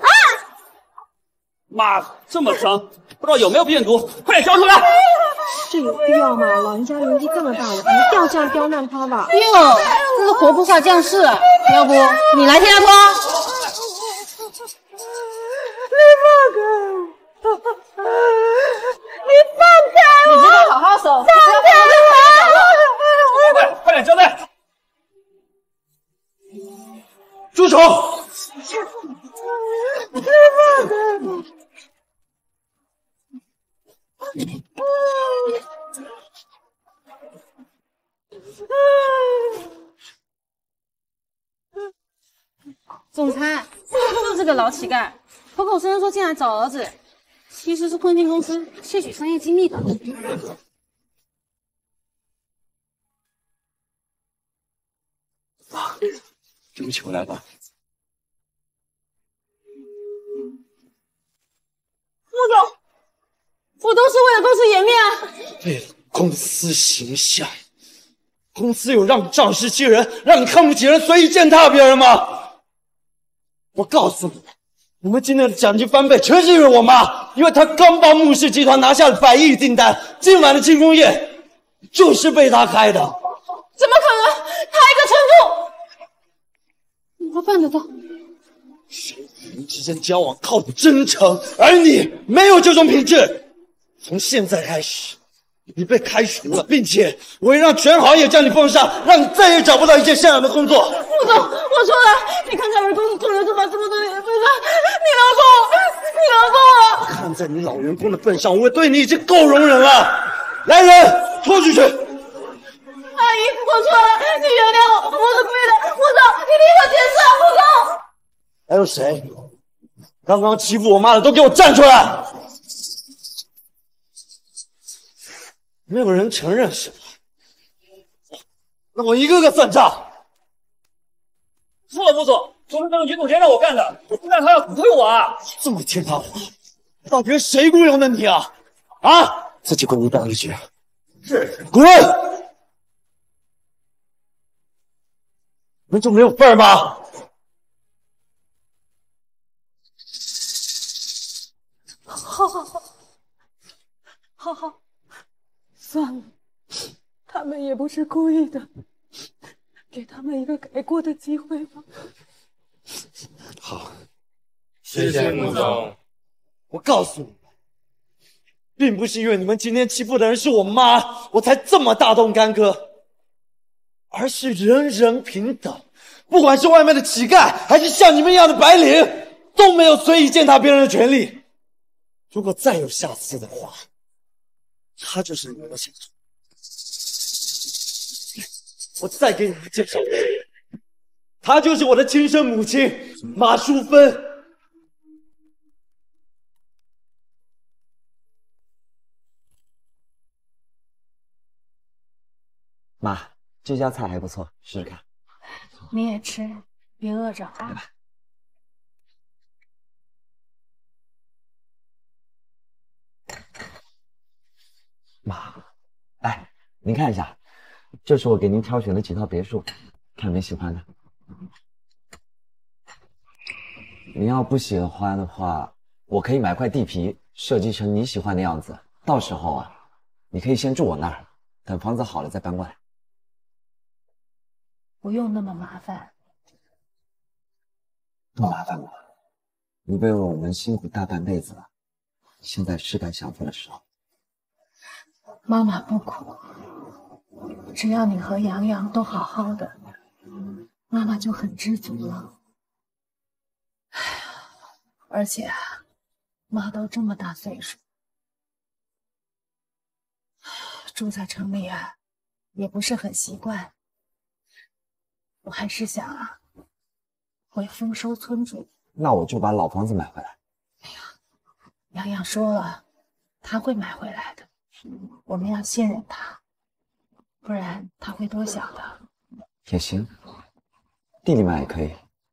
妈，这么脏，不知道有没有病毒，快点交出来！ 这有必要吗？老人家年纪这么大了，还一定要这样刁难他吧？ 哟，这是活菩萨降世，要不你来替他拖？ 总裁，就是个老乞丐，口口声声说进来找儿子，其实是混进公司窃取商业机密的。 啊，对不起，我来吧。 副总，我都是为了公司颜面啊！ 为了公司形象，公司有让你仗势欺人，让你看不起人，随意践踏别人吗？我告诉你们，你们今天的奖金翻倍，全是因为我妈，因为她刚帮穆氏集团拿下了100亿订单，今晚的庆功宴就是被她开的。 怎么可能？他一个城府，我办得到？ 人之间交往靠的真诚，而你没有这种品质。从现在开始，你被开除了，并且我会让全行业将你封杀，让你再也找不到一件像样的工作。 副总，我错了，你看在我们公司做人这么多年的份上，你饶过我，你饶过我。 看在你老员工的份上，我对你已经够容忍了。来人，拖出去！ 阿姨，我错了，你原谅我，我是故意的。副总，你替我解释啊，副总。 还有谁？刚刚欺负我妈的都给我站出来！没有人承认是吧？那我一个个算账。 错了，副总，昨天那个女总监让我干的，现在她要辞退我啊！ 这么听她话，到底是谁雇佣的你啊？啊！自己滚一边去！是，滚！你们就没有份儿吗？ 好，算了，他们也不是故意的，给他们一个改过的机会吧。 好， 谢谢穆总。 我告诉你们，并不是因为你们今天欺负的人是我妈，我才这么大动干戈，而是人人平等，不管是外面的乞丐，还是像你们一样的白领，都没有随意践踏别人的权利。如果再有下次的话，他就是你们的下场。我再给你们介绍，她就是我的亲生母亲马淑芬。 妈，这家菜还不错，试试看。 你也吃，别饿着啊。 妈，来，您看一下，这是我给您挑选的几套别墅，看您喜欢的。您要不喜欢的话，我可以买块地皮，设计成你喜欢的样子。到时候啊，你可以先住我那儿，等房子好了再搬过来。 不用那么麻烦。 不麻烦吗？你为了我们辛苦大半辈子了，现在是该享福的时候。 妈妈不苦，只要你和洋洋都好好的，妈妈就很知足了。而且啊，妈都这么大岁数，住在城里啊，也不是很习惯。我还是想啊，回丰收村住。 那我就把老房子买回来。 洋洋说了，他会买回来的。我们要信任他，不然他会多想的。 也行，弟弟买也可以。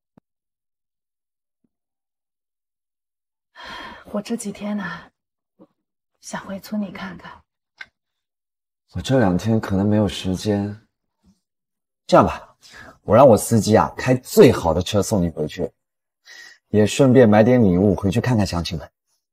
我这几天呢，想回村里看看。 我这2天可能没有时间。这样吧，我让我司机啊开最好的车送你回去，也顺便买点礼物回去看看乡亲们。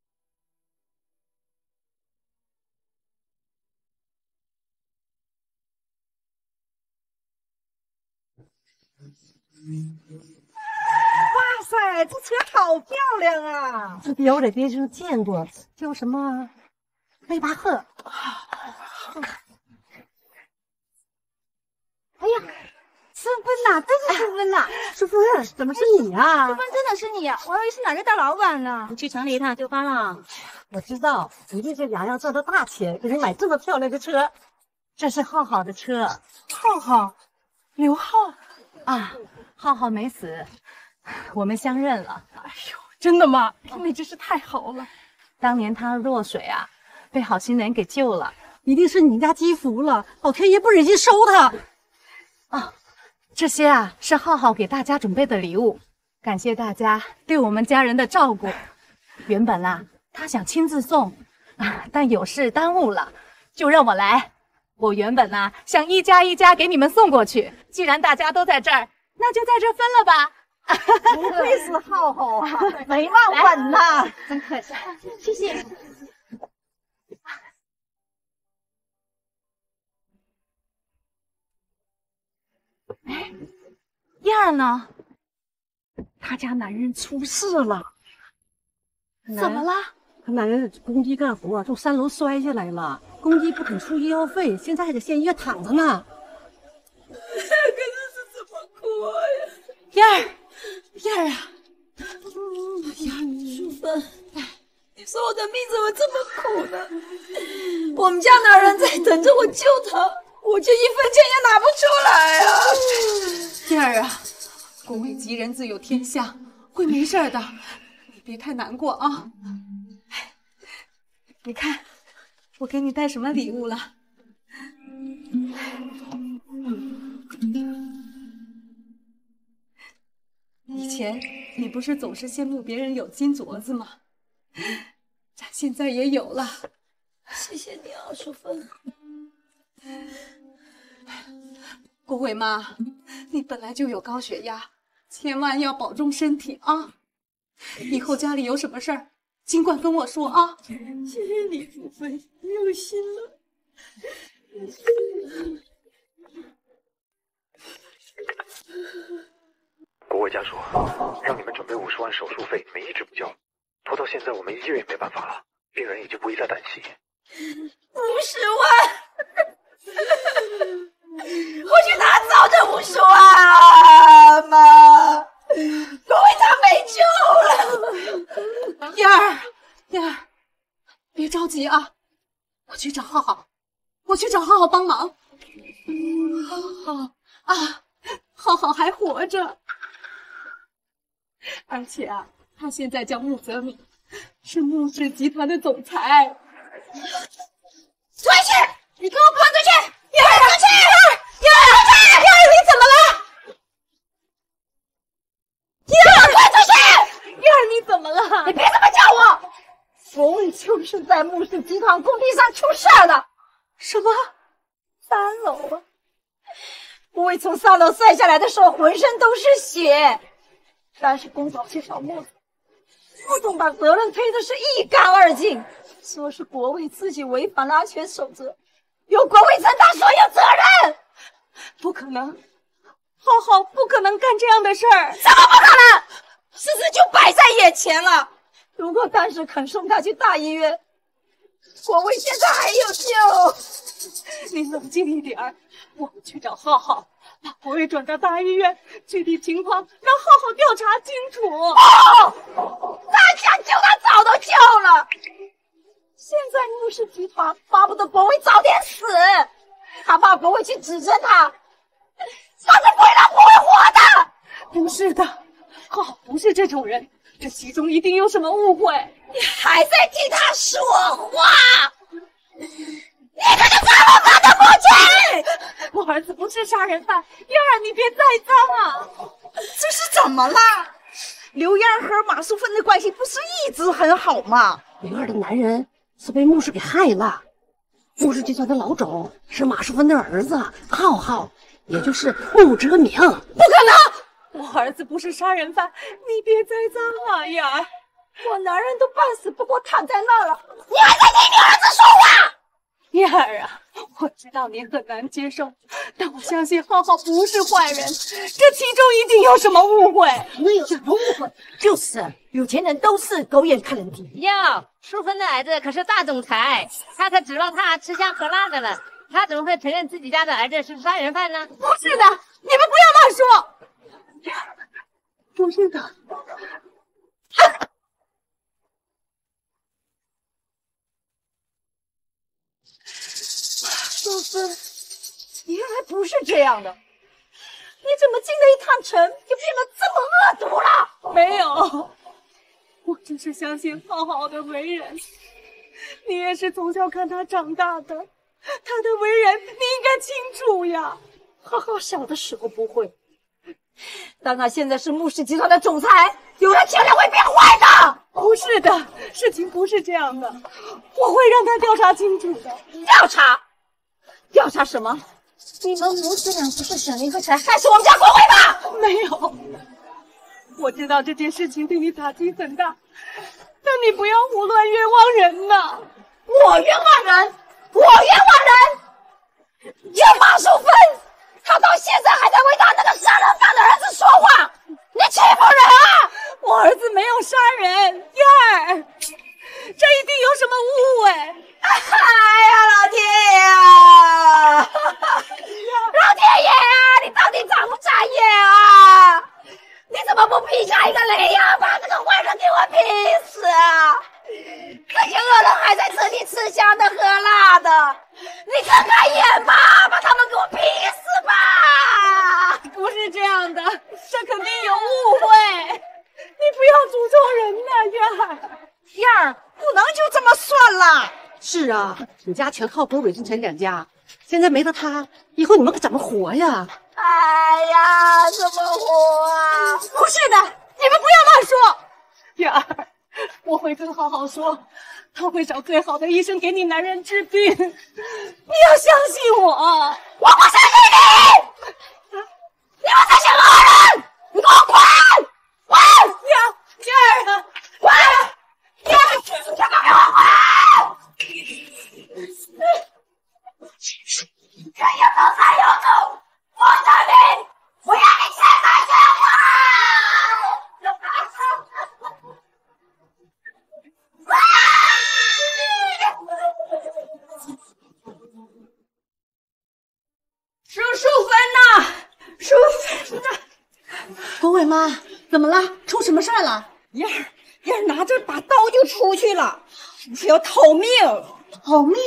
哇塞，这车好漂亮啊！ 这表在电视上见过，叫什么？迈巴赫。哎呀， 淑芬呐，真是淑芬呐！淑芬，怎么是你呀？ 淑芬真的是你呀？我还以为是哪个大老板呢。 你去城里一趟就发了。我知道，一定是洋洋赚到大钱，给你买这么漂亮的车。这是浩浩的车。 浩浩，刘浩啊，浩浩没死，我们相认了。哎呦， 真的吗？那真是太好了。 当年他落水啊，被好心人给救了。 一定是你家积福了，老天爷不忍心收他。 啊，这些啊是浩浩给大家准备的礼物，感谢大家对我们家人的照顾。原本啊，他想亲自送，但有事耽误了，就让我来。我原本呢想一家一家给你们送过去，既然大家都在这儿，那就在这分了吧。 不愧是浩浩啊，眉毛稳呐， 真可惜， 谢谢。 哎，燕儿呢？ 他家男人出事了。 怎么了？ 他男人工地干活，从3楼摔下来了，工地不肯出医药费，现在还得先医院躺着呢。 可是怎么过呀？ 燕儿，燕儿啊！ 燕儿，淑芬，你说我的命怎么这么苦呢？我们家男人在等着我救他，我却1分钱也拿不出来啊！ 燕儿啊，国为吉人自有天相，会没事的，你别太难过啊。你看，我给你带什么礼物了？以前你不是总是羡慕别人有金镯子吗？咱现在也有了。 谢谢你啊，淑芬。 郭伟妈，你本来就有高血压，千万要保重身体啊！以后家里有什么事儿，尽管跟我说啊。 谢谢你，淑芬，你有心了。 国伟家属，让你们准备50万手术费，你们一直不交，拖到现在我们医院也没办法了，病人已经不宜再担心。 50万！我去哪找这50万？妈，国伟他没救了。 燕儿，燕儿，别着急啊，我去找浩浩，我去找浩浩帮忙。浩浩啊，浩浩还活着，而且啊，他现在叫穆泽敏，是穆氏集团的总裁。 出去！你给我滚出去！燕儿，出去！ 燕儿，你怎么了？ 燕儿，滚出去！ 燕儿，你怎么了？ 你别这么叫我！国伟就是在穆氏集团工地上出事了。 什么 ？3楼啊！国伟从3楼摔下来的时候，浑身都是血，但是工长介绍穆总把责任推的是一干二净，说是国伟自己违反了安全守则，由国伟承担所有责任。 不可能，浩浩不可能干这样的事儿。 怎么不可能？事实就摆在眼前了。如果当时肯送他去大医院，国伟现在还有救。 你冷静一点儿，我们去找浩浩，把国伟转到大医院，具体情况让浩浩调查清楚。 他想救他早都救了。现在穆氏集团巴不得国伟早点死，他怕国伟去指证他，他是不会让国伟活的。 不是的，浩浩不是这种人，这其中一定有什么误会。 你还在替他说话？你可就杀了他的母亲！ 我儿子不是杀人犯，燕儿你别栽赃啊！ 这是怎么了？刘燕和马淑芬的关系不是一直很好吗？ 刘燕的男人是被穆氏给害了，穆氏集团的老总是马淑芬的儿子浩浩，也就是穆哲明。不可能！我儿子不是杀人犯，你别栽赃啊，燕儿！ 我男人都半死不活躺在那儿了，你还在替你儿子说话？ 燕儿啊，我知道你很难接受，但我相信浩浩不是坏人，这其中一定有什么误会。 没有什么误会，就是有钱人都是狗眼看人低。 哟，淑芬的儿子可是大总裁，他可指望他吃香喝辣的了，他怎么会承认自己家的儿子是杀人犯呢？ 不是的， 你们不要乱说。 不是的。 淑芬，原来不是这样的，你怎么进了一趟城就变得这么恶毒了？没有，我只是相信浩浩的为人。你也是从小看他长大的，他的为人你应该清楚呀。浩浩小的时候不会，但他现在是穆氏集团的总裁，有了钱了会变坏的。不是的，事情不是这样的，我会让他调查清楚的。调查？调查什么？你们母子俩不是想一个财害死我们家国伟吗？没有，我知道这件事情对你打击很大，但你不要胡乱冤枉人呐！我冤枉人？我冤枉人？就马淑芬，她到现在还在为她那个杀人犯的儿子说话，你欺负人啊！我儿子没有杀人，燕儿，这一定有什么误会。哎呀，老天爷啊！老天爷啊！你到底长不长眼啊？你怎么不劈下一个雷呀，把这个坏人给我劈死啊！这些恶人还在这里吃香的喝辣的，你睁开眼吧，把他们给我劈死吧！不是这样的，这肯定有误会，你不要诅咒人呐，燕儿。燕儿，不能就这么算了。 是啊，你家全靠龚伟俊全两家，现在没了他，以后你们可怎么活呀？ 哎呀，怎么活啊？不是的，你们不要乱说。燕儿，我会跟浩浩说，他会找最好的医生给你男人治病。你要相信我。我不相信你！你们这些恶人，你给我滚！滚！燕儿，滚！燕儿，全都给我滚！这有头才有种，我的命，我要你现在给我！淑芬呐，淑芬呐！ 龚伟妈，怎么了？出什么事了？ 燕儿拿着把刀就出去了，是要逃命。 逃命？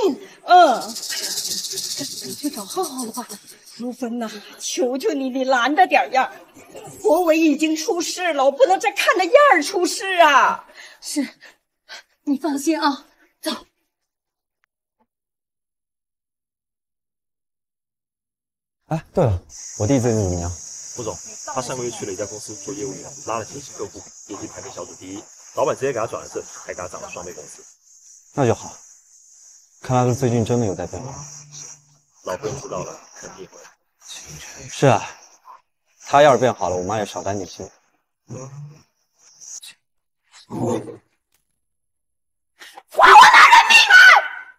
去找浩浩了吧？淑芬呐，求求你，你拦着点燕儿。国伟已经出事了，我不能再看着燕儿出事啊！ 是，你放心啊，走。 哎，对了，我弟最近怎么样？ 穆总，他上个月去了一家公司做业务员，拉了几十客户，业绩排名小组第一，老板直接给他转了正，还给他涨了双倍工资。 那就好，看来他最近真的有在变化。 老婆知道了，肯定会。 是啊，他要是变好了，我妈也少担点心。 还我男人命啊！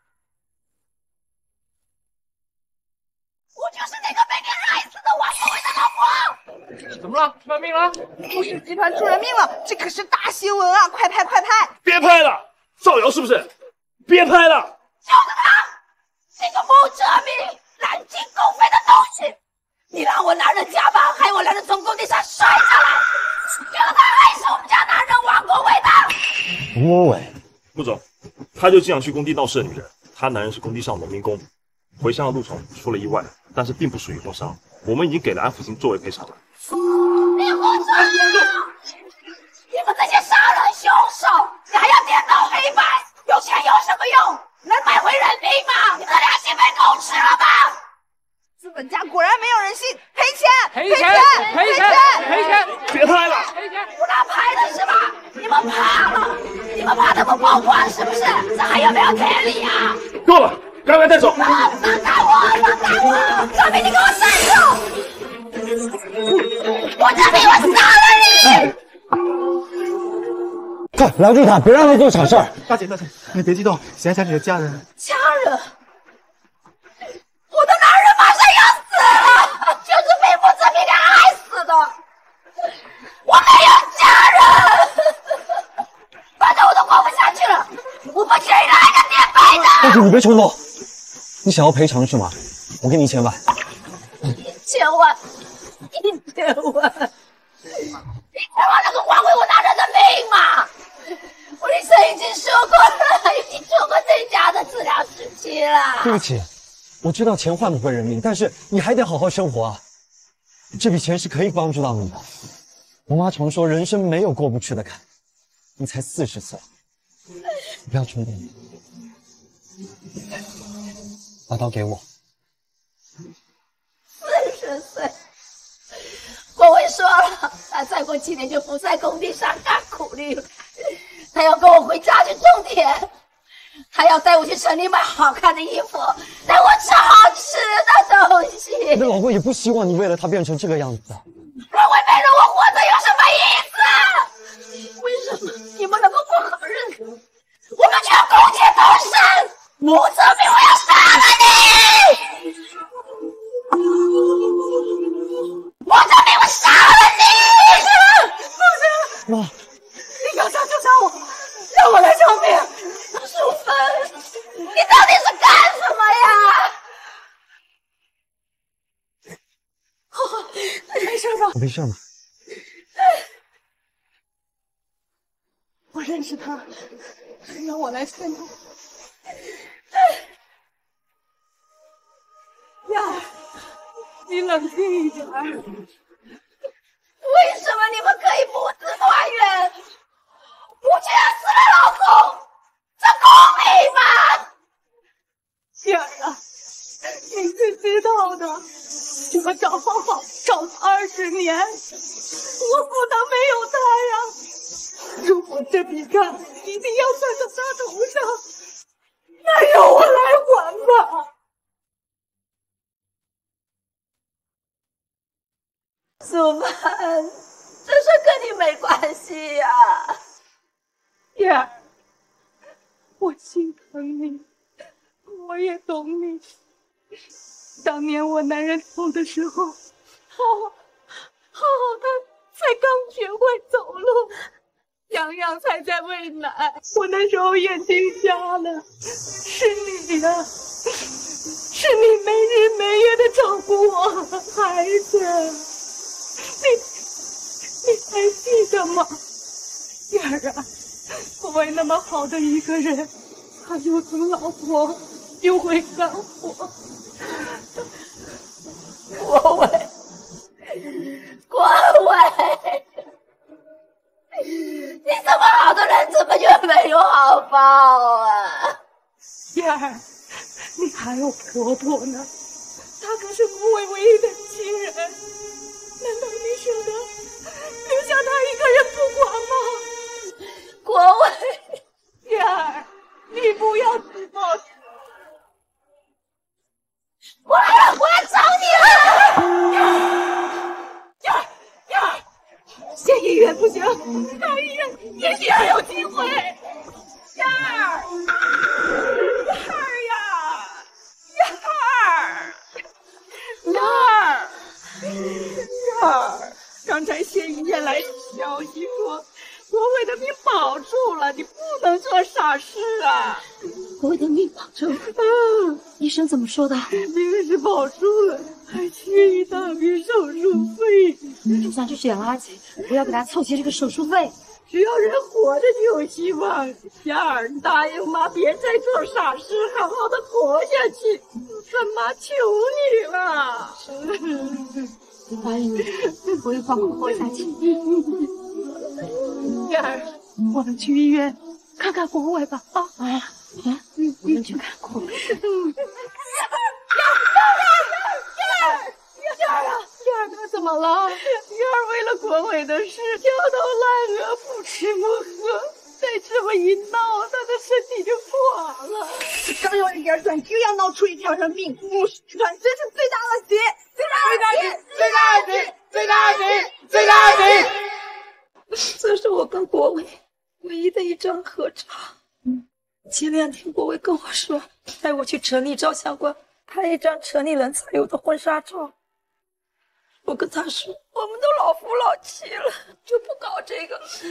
我就是那个被你害死的王国伟的老婆。 怎么了？出人命了？ 穆氏集团出人命了，这可是大新闻啊！快拍快拍！ 别拍了，造谣是不是？别拍了！ 就是他，这个穆哲明，南京公费的东西！你让我男人加班，害我男人从工地上摔下来，就是他害死我们家男人王国伟的。 王国伟， 穆总，他就经常去工地闹事的女人，她男人是工地上农民工，回乡的路程出了意外，但是并不属于工伤，我们已经给了安抚金作为赔偿了。 你胡说！你们这些杀人凶手，你还要颠倒黑白？有钱有什么用？能买回人命吗？你们的良心被狗吃了吧？ 资本家果然没有人性，赔钱！ 赔钱！赔钱！赔钱！ 别拍了！ 赔钱！ 不拿牌的是吧？你们怕了？你们怕他们曝光是不是？这还有没有天理啊？ 够了，赶快带走！ 放开我！放开我！这边你给我站住！我这边我杀了你！ 快拦住他，别让他做傻事儿！ 大姐，你别激动，想想你的家人。 家人，我的男人马上要死了，就是被穆哲明给害死的。我没有家人，反正我都活不下去了，我不至于来个颠沛的。 大姐，你别冲动，你想要赔偿是吗？我给你1000万。 1000万， 1000万！你他妈能够还回我大人的命吗？我医生已经说过了，已经做过最佳的治疗时期了。 对不起，我知道钱换不回人命，但是你还得好好生活啊。这笔钱是可以帮助到你的。我妈常说人生没有过不去的坎，你才40岁，不要冲动。把刀给我。 40岁，国伟说了，他再过7年就不在工地上干苦力了。他要跟我回家去种田，还要带我去城里买好看的衣服，带我吃好吃的东西。 你的老公也不希望你为了他变成这个样子啊。 国伟没了，我活着有什么意思？为什么你们能够过好日子，我们却要苟且偷生？母则命，我要杀了你！我的命，我杀了你！ 不是， 妈， 你要杀就杀我，让我来偿命。 淑芬，你到底是干什么呀？ 你没事吧？ 我没事吗？ 我认识他，让我来劝他。呀，你冷静一点。为什么你们可以母子团圆？我却要死了老公，这公平吗？ 燕儿啊，你是知道的，这个找好好找了20年，我不能没有他呀。如果这笔账一定要算到他头上，那由我来还吧。 淑芬，这事跟你没关系呀。 燕儿，我心疼你，我也懂你。当年我男人痛的时候，浩浩他才刚学会走路，洋洋才在喂奶，我那时候眼睛瞎了。是你呀，是你没日没夜的照顾我和孩子，你还记得吗？燕儿啊，我为那么好的一个人，他又成老婆，又会干活。 国伟，国伟，你这么好的人，怎么就没有好报啊？ 燕儿，你还有婆婆呢，她可是国伟唯一的亲人，难道你舍得留下她一个人不管吗？ 国伟， 燕儿，你不要自暴自弃。 我来了，我来找你了！燕儿，县医院不行，大医院也许还有机会。燕儿，燕儿，刚才县医院来消息说，国伟的命保住了，你不能做傻事啊！ 国伟的命保住？医生怎么说的？ 命是保住了，还缺一大笔手术费。 就算去捡垃圾，不要给他凑齐这个手术费。 只要人活着就有希望。燕儿，你答应妈，别再做傻事，好好的活下去。妈求你了。 我答应你，我会好好活下去。 燕儿，我们去医院看看国伟吧。啊， 我们去看国伟。 燕儿啊，燕儿他怎么了？燕儿为了国伟的事焦头烂额，不吃不喝，再这么一闹，他的身体就垮了。 刚有一点转，就要闹出一条人命，穆氏集团真是最大恶极，最大恶极，最大恶极，最大恶极！ 这是我跟国伟唯一的一张合照。前2天国伟跟我说，带我去城里照相馆拍一张城里人才有的婚纱照。我跟他说，我们都老夫老妻了，就不搞这个。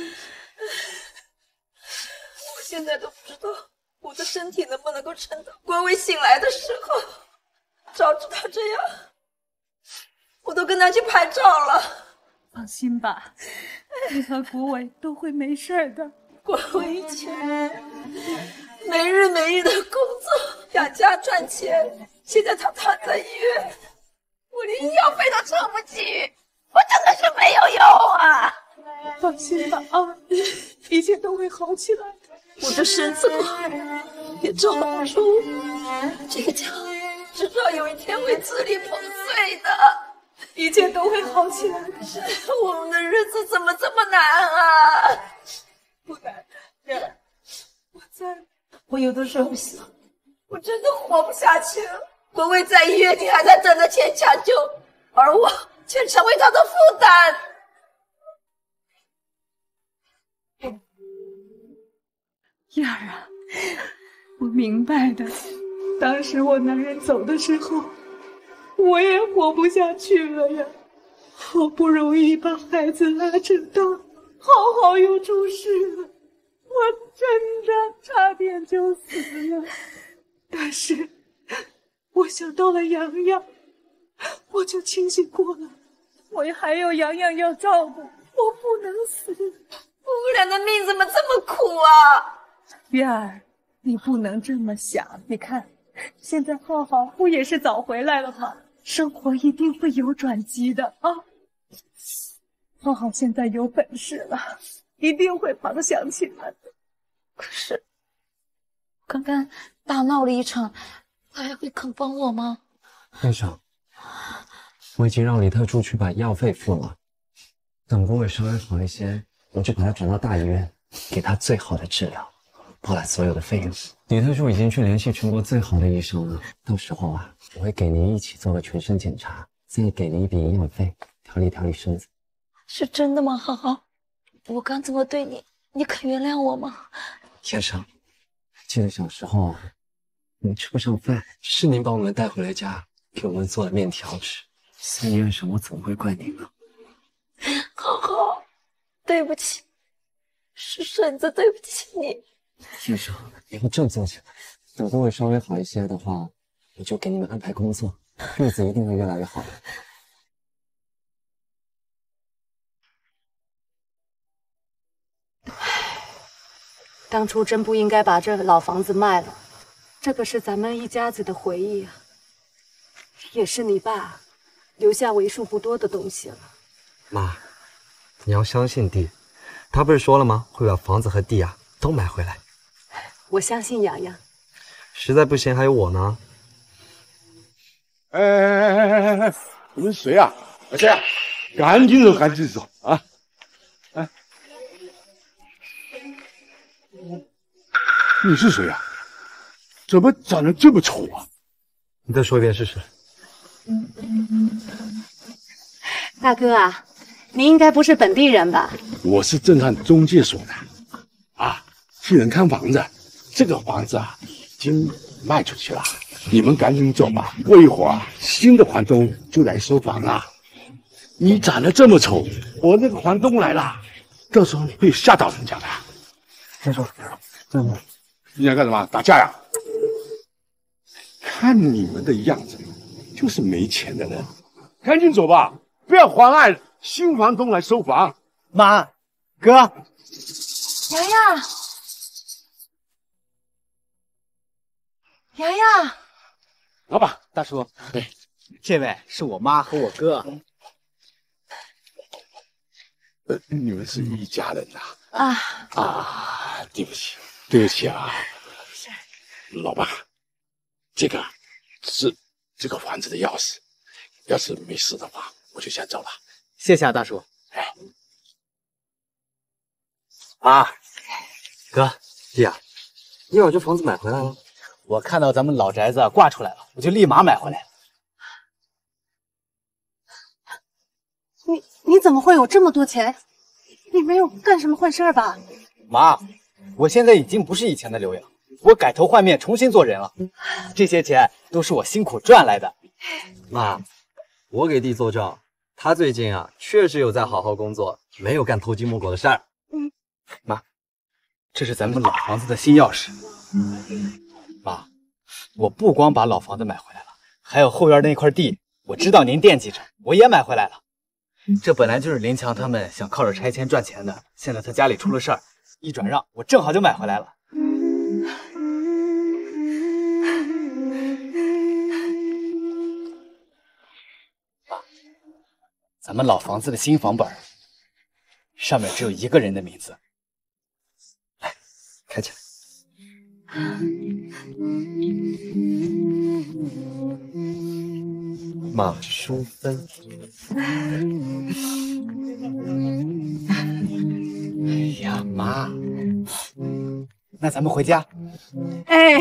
我现在都不知道我的身体能不能够撑到国伟醒来的时候。早知道这样， 我都跟他去拍照了。 放心吧，你和国伟都会没事的。 国伟以前没日没夜的工作养家赚钱，现在他躺在医院，我连医药费都撑不起，我真的是没有用啊！ 放心吧啊，一切都会好起来的。 我的身子不好，也罩不住，这个家迟早有一天会支离破碎的， 一切都会好起来的。 我们的日子怎么这么难啊？ 不难的，我在。 我有的时候想，我真的活不下去了。国伟在医院里还在等着钱抢救，而我却成为他的负担。 燕儿啊，我明白的。当时我男人走的时候，我也活不下去了呀。好不容易把孩子拉扯大，好好又出世了，我真的差点就死了。但是我想到了洋洋，我就清醒过来。我还有洋洋要照顾，我不能死。 我们俩的命怎么这么苦啊？ 燕儿，你不能这么想。你看，现在浩浩不也是早回来了吗？生活一定会有转机的啊！浩浩现在有本事了，一定会方想起来的。 可是，刚刚大闹了一场，他还会肯帮我吗？ 院长，我已经让李特助去把药费付了，等国伟稍微好一些，我就把他转到大医院，给他最好的治疗，包揽所有的费用。李特助已经去联系全国最好的医生了，到时候啊，我会给您一起做个全身检查，再给您一笔营养费，调理身子。 是真的吗，浩浩？我刚这么对你，你肯原谅我吗？ 先生，记得小时候我们吃不上饭，是您把我们带回了家，给我们做了面条吃。在医院上我怎么会怪您呢？ 浩浩，对不起，是婶子对不起你。 先生，以后振作起来，等国伟稍微好一些的话，我就给你们安排工作，日子一定会越来越好的。 当初真不应该把这老房子卖了，这可是咱们一家子的回忆啊，也是你爸留下为数不多的东西了。 妈，你要相信弟，他不是说了吗？会把房子和地啊都买回来。 我相信洋洋， 实在不行还有我呢。 哎，你们谁啊？谁啊？赶紧走，赶紧走啊！哎，你是谁啊？怎么长得这么丑啊？ 你再说一遍试试。 大哥啊，您应该不是本地人吧？ 我是震撼中介所的，啊，替人看房子。这个房子啊，已经卖出去了，你们赶紧走吧，过一会儿新的房东就来收房了。你长得这么丑，我那个房东来了，到时候会吓到人家的。 先生， 你想干什么？打架呀？看你们的样子，就是没钱的人。赶紧走吧，不要妨碍新房东来收房。 妈，哥， 洋洋。洋洋， 老板， 大叔，对，这位是我妈和我哥。 你们是一家人呐？对不起，对不起啊。老板，这个是这个房子的钥匙，要是没事的话，我就先走了。 谢谢啊，大叔。 哎， 妈，哥，弟啊，你把这房子买回来了？ 我看到咱们老宅子挂出来了，我就立马买回来了。 你怎么会有这么多钱？你没有干什么坏事吧？ 妈，我现在已经不是以前的刘洋，我改头换面，重新做人了。这些钱都是我辛苦赚来的。 妈，我给弟做证，他最近啊确实有在好好工作，没有干偷鸡摸狗的事儿。 妈，这是咱们老房子的新钥匙。妈，我不光把老房子买回来了，还有后院那块地我知道您惦记着，我也买回来了。这本来就是林强他们想靠着拆迁赚钱的，现在他家里出了事儿，一转让，我正好就买回来了。爸，咱们老房子的新房本上面只有一个人的名字，来，开起来。 马淑芬。 哎呀，妈，那咱们回家。 哎，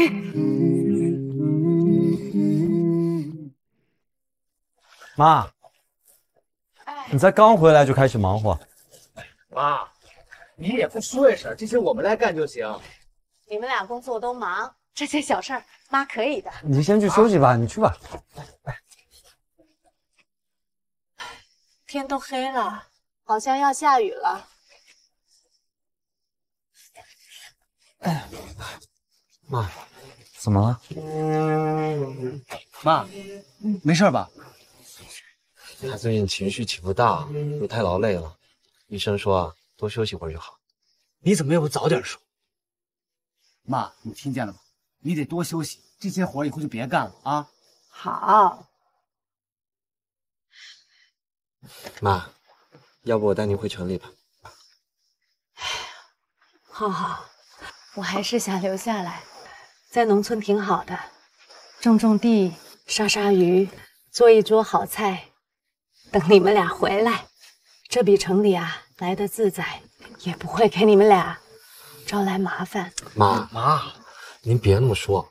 妈，你才刚回来就开始忙活。 妈，你也不说一声，这些我们来干就行。 你们俩工作都忙，这些小事儿妈可以的。 你先去休息吧，你去吧。 天都黑了，好像要下雨了。 妈，怎么了？ 妈，没事吧？ 他最近情绪起伏大，又太劳累了。医生说啊，多休息会儿就好。 你怎么也不早点说？妈，你听见了吗？你得多休息，这些活以后就别干了啊。 好。 妈，要不我带您回城里吧。 浩浩，我还是想留下来，在农村挺好的，种种地，杀杀鱼，做一桌好菜，等你们俩回来，这比城里啊来的自在，也不会给你们俩招来麻烦。 妈，您别那么说。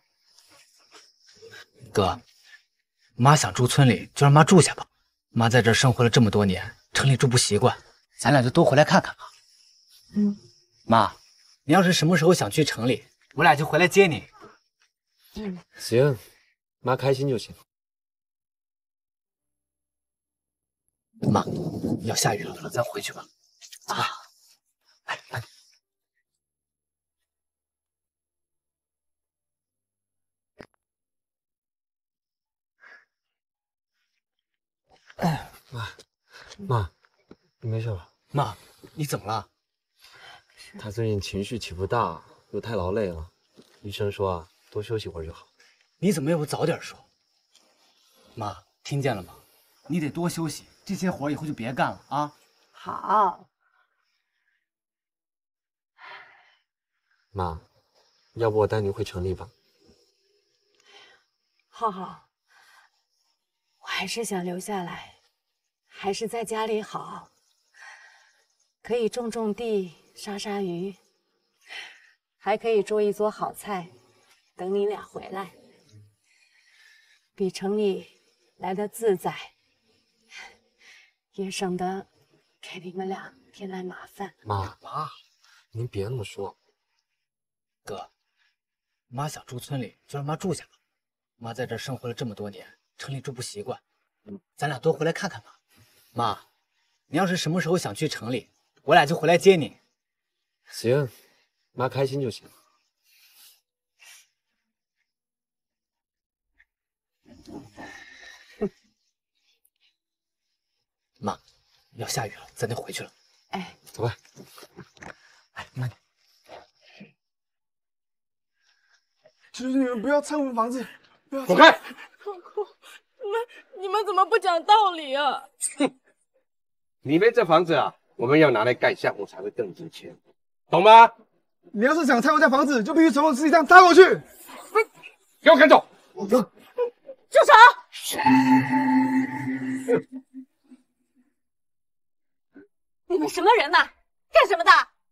哥，妈想住村里，就让妈住下吧。妈在这儿生活了这么多年，城里住不习惯，咱俩就多回来看看吧。妈，你要是什么时候想去城里，我俩就回来接你。 行，妈开心就行。 妈，要下雨了，咱回去吧。走吧。 妈，你没事吧？ 妈，你怎么了？ 他最近情绪起伏大，又太劳累了。医生说啊，多休息会儿就好。 你怎么也不早点说？妈，听见了吗？你得多休息，这些活以后就别干了啊。 好。 妈，要不我带您回城里吧。 浩浩，我还是想留下来，还是在家里好，可以种种地，杀杀鱼，还可以做一桌好菜，等你俩回来，比城里来的自在，也省得给你们俩添来麻烦。 妈，您别那么说。 哥，妈想住村里，就让妈住下吧。妈在这儿生活了这么多年，城里住不习惯，咱俩多回来看看吧。妈，你要是什么时候想去城里，我俩就回来接你。 行，妈开心就行。 妈，要下雨了，咱得回去了。 哎， 走吧。 哎，慢点。 求求你们不要拆我们房子！ 滚开！ 你们怎么不讲道理啊？ 哼，你们这房子啊，我们要拿来盖项目才会更值钱，懂吗？ 你要是想拆我家房子，就必须从我尸体上踏过去。 给我跟走！ 住手！ 你们什么人呐？干什么的？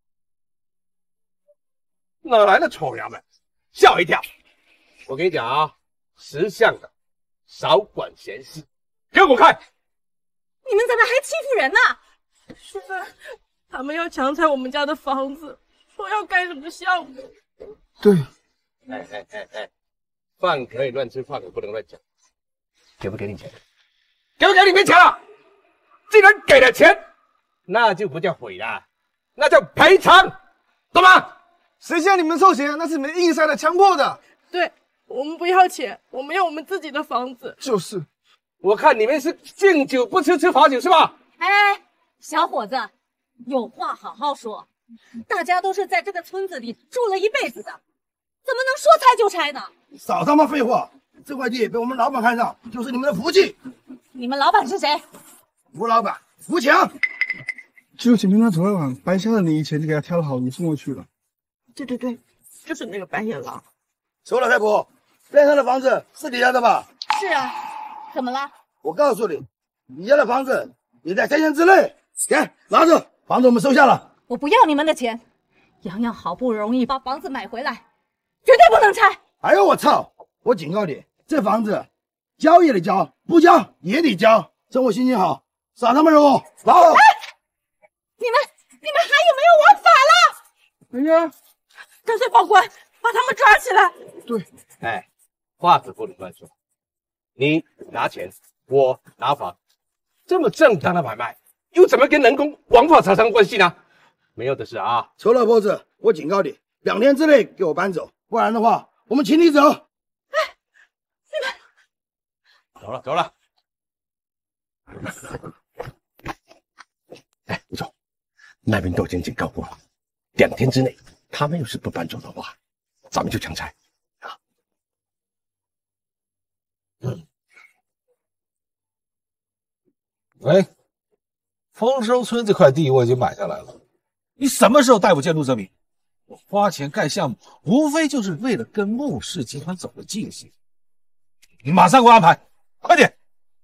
哪来的臭娘们？吓我一跳！我跟你讲啊，识相的少管闲事，给我滚开！ 你们怎么还欺负人呢？ 淑芬，他们要强拆我们家的房子，说要盖什么项目？ 对。 哎，饭可以乱吃，话可不能乱讲。给不给你钱？给不给你没钱了？既然给了钱，那就不叫毁了，那叫赔偿，懂吗？ 谁叫你们凑钱？那是你们硬塞的、强迫的。 对，我们不要钱，我们要我们自己的房子。 就是， 我看你们是敬酒不吃吃罚酒是吧？ 哎，小伙子，有话好好说。大家都是在这个村子里住了一辈子的，怎么能说拆就拆呢？ 少他妈废话！这块地被我们老板看上，就是你们的福气。 你们老板是谁？ 吴老板，吴强。 就今天他昨天晚上白瞎的那一切，就给他挑了好你送过去了。 对，就是那个白眼狼。 周老太婆，边上的房子是你家的吧？ 是啊，怎么了？ 我告诉你，你家的房子也在3天之内。给，拿着，房子我们收下了。 我不要你们的钱，洋洋好不容易把房子买回来，绝对不能拆。 哎呦我操！我警告你，这房子交也得交，不交也得交。趁我心情好，撒他们肉，拿好。 你们还有没有王法了？ 哎呀， 干脆报官，把他们抓起来。 对， 哎，话子不能乱说。你拿钱，我拿房，这么正当的买卖，又怎么跟人工王法扯上关系呢？没有的事啊！ 臭老婆子，我警告你，2天之内给我搬走，不然的话，我们请你走。 走了。哎，吴总，那边都已经警告过了，2天之内他们要是不搬走的话，咱们就强拆啊。 喂，丰收村这块地我已经买下来了，你什么时候带我建筑证明？我花钱盖项目，无非就是为了跟穆氏集团走得近些。你马上给我安排，快点！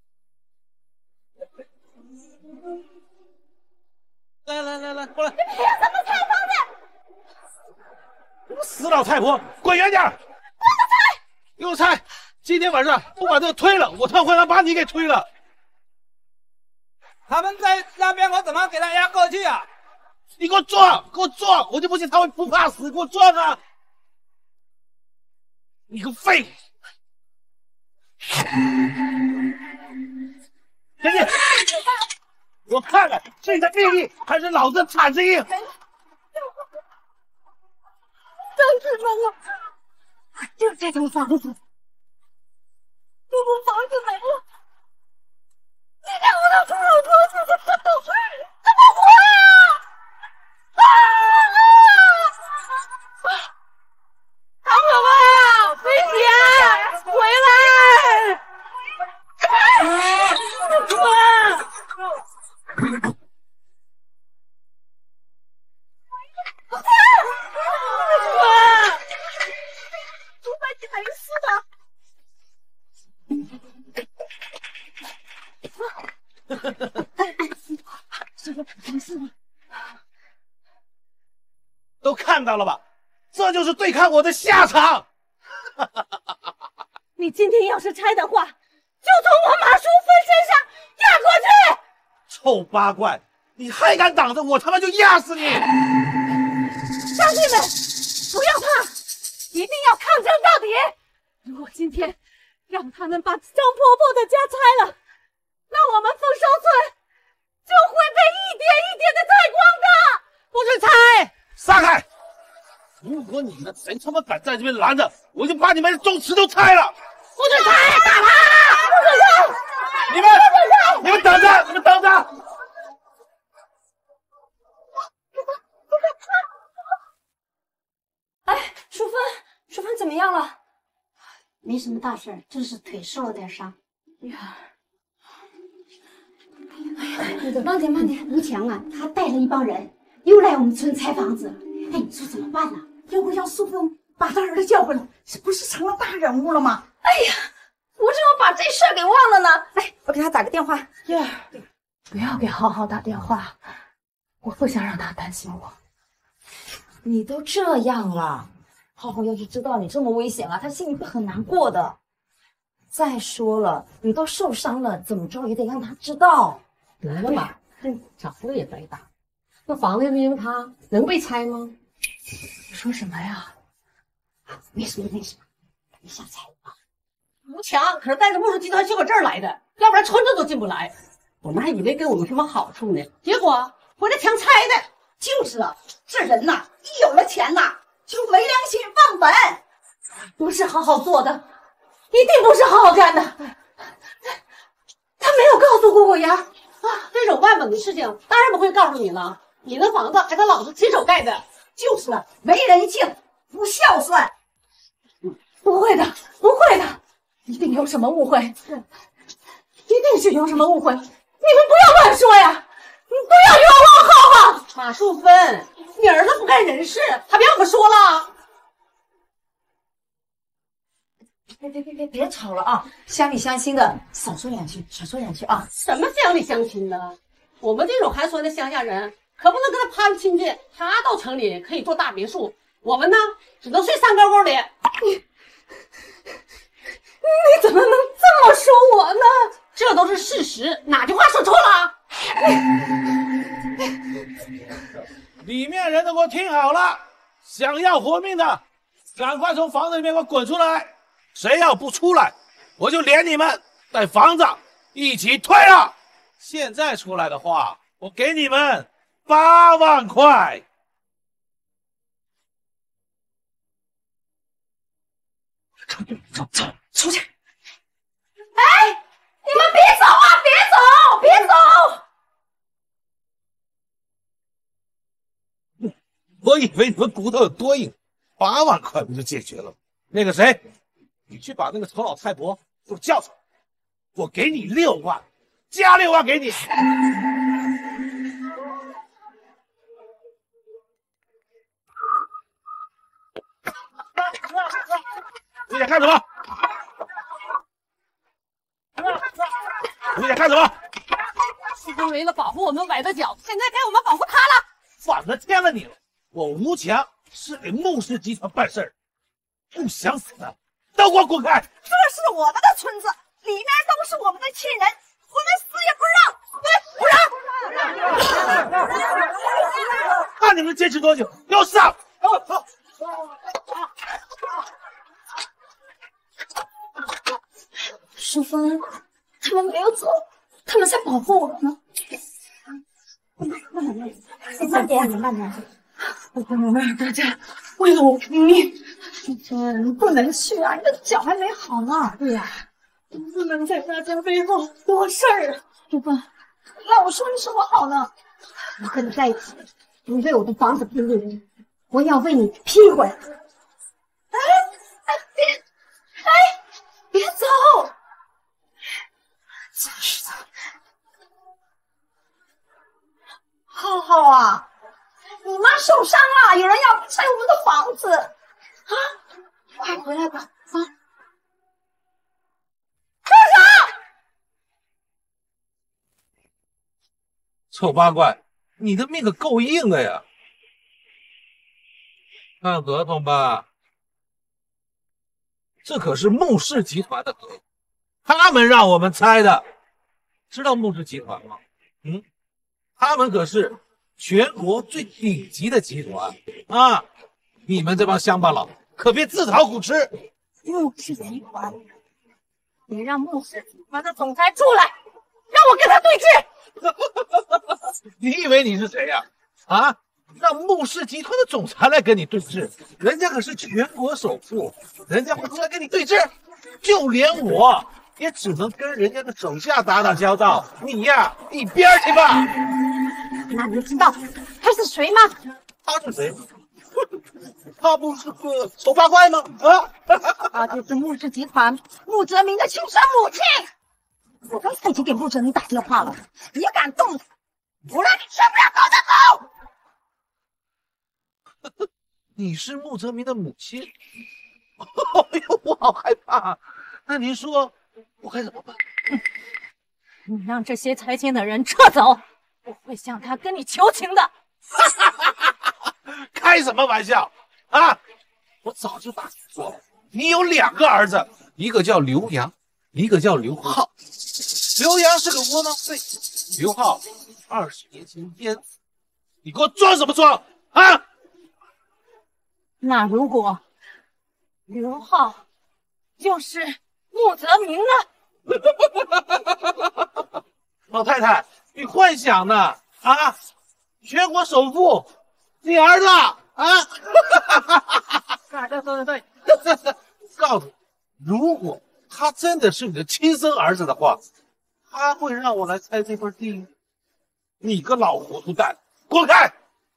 来，过来！ 你凭什么拆房子？ 死老太婆，滚远点！给我拆！今天晚上不把这个推了，我他会把你给推了。 他们在那边，我怎么给他压过去啊？ 你给我撞！我就不信他会不怕死，给我撞啊！你个废物！姐姐，我看看是你的命硬还是老子铲子硬？ 张志文啊，就这栋房子，如果房子没了，你让我的猪肉多子怎么活啊？唐可妈，飞姐，回来！猪八戒没事的。没事吗？ 都看到了吧？这就是对抗我的下场。 你今天要是拆的话，就从我马淑芬身上压过去！ 臭八怪，你还敢挡着我，他妈就压死你！ 乡亲们，不要怕，一定要抗争到底！如果今天让他们把张婆婆的家拆了，那我们丰收村就会被一点一点的拆光的！不许拆！ 撒开！如果你们谁他妈敢在这边拦着，我就把你们的宗祠都拆了！ 不许拆！打他！不许拆！ 你们等着！ 哎，淑芬怎么样了？没什么大事，就是腿受了点伤。呀，慢点，吴强啊，他带了一帮人又来我们村拆房子。哎，你说怎么办呢？ 要不让淑芬把他儿子叫回来，这不是成了大人物了吗？ 哎呀，我怎么把这事儿给忘了呢？哎，我给他打个电话。 呀，不要给浩浩打电话，我不想让他担心我。 你都这样了，浩浩要是知道你这么危险了，他心里会很难过的。再说了，你都受伤了，怎么着也得让他知道。 得了嘛，长得也白大，那房子又因为他能被拆吗？ 你说什么呀？ 没什么，别瞎猜啊。 吴强可是带着穆氏集团就搁这儿来的，要不然村子都进不来。我们还以为给我们什么好处呢，结果回来强拆的。 就是啊，这人呐，一有了钱呐，就没良心忘本， 不是好好做的，一定不是好好干的。 诉姑姑呀！啊，这种万本的事情当然不会告诉你了。你的房子还得老子亲手盖的。 就是没人性，不孝顺。不会的，不会的，一定有什么误会，一定是有什么误会。你们不要乱说呀！你不要冤枉浩浩。 马淑芬，你儿子不干人事，还别我们说了。 别吵了啊！乡里乡亲的，少说两句，少说两句啊！ 什么乡里乡亲的？我们这种寒酸的乡下人，可不能跟他攀亲戚。他到城里可以住大别墅，我们呢，只能睡山沟沟里。 你怎么能这么说我呢？ 这都是事实，哪句话说错了？ 里面人都给我听好了，想要活命的，赶快从房子里面给我滚出来！谁要不出来，我就连你们带房子一起退了。现在出来的话，我给你们8万块。走，出去！ 哎，你们别走啊！别走！ 我以为你们骨头有多硬，8万块不就解决了？那个谁，你去把那个丑老太婆给我叫出来，我给你6万，加6万给你。你想干什么？你想干什么？ 是不是为了保护我们崴的脚，现在该我们保护他了？ 反了天了你了！我吴强是给穆氏集团办事儿，不想死的都给我滚开！ 这是我们的村子，里面都是我们的亲人，我们死也不让！ 看你们坚持多久，给我上！ 淑芬，他们没有走，他们在保护我们呢。慢点，慢点。我不能让大家为了我拼命。淑芬，不能去啊！你的脚还没好呢。对呀，不能在大家背后多事儿啊。淑芬，让我说你什么好呢？我和你在一起，你为我的房子拼命，我要为你拼回来。别走！真是的，浩浩啊，你妈受伤了，有人要拆我们的房子啊！快回来吧！啊！住手！ 臭八怪，你的命可够硬的呀！看合同吧。这可是穆氏集团的合同，他们让我们拆的。知道穆氏集团吗？他们可是全国最顶级的集团啊！你们这帮乡巴佬可别自讨苦吃。 穆氏集团，你让穆氏集团的总裁出来，让我跟他对峙。 你以为你是谁呀？啊？让穆氏集团的总裁来跟你对峙，人家可是全国首富，人家会出来跟你对峙？就连我也只能跟人家的手下打打交道，你呀，一边去吧。 那你知道他是谁吗？ 他是谁？他不是个丑八怪吗？啊！ 他就是穆氏集团穆泽民的亲生母亲。我刚才已经给穆泽民打电话了，别敢动他，不然你吃不了狗的狗。 你是穆泽民的母亲？哎呦，我好害怕。那您说我该怎么办？ 你让这些财经的人撤走，我会向他跟你求情的。 开什么玩笑啊！我早就打听说了，你有2个儿子，一个叫刘洋，一个叫刘浩。刘洋是个窝囊废，刘浩20年前淹死。你给我装什么装啊？ 那如果刘浩就是穆泽民呢？ 老太太，你幻想呢啊！全国首富，你儿子啊！对，告诉你，如果他真的是你的亲生儿子的话， 他会让我来拆这块地？你个老糊涂蛋，滚开！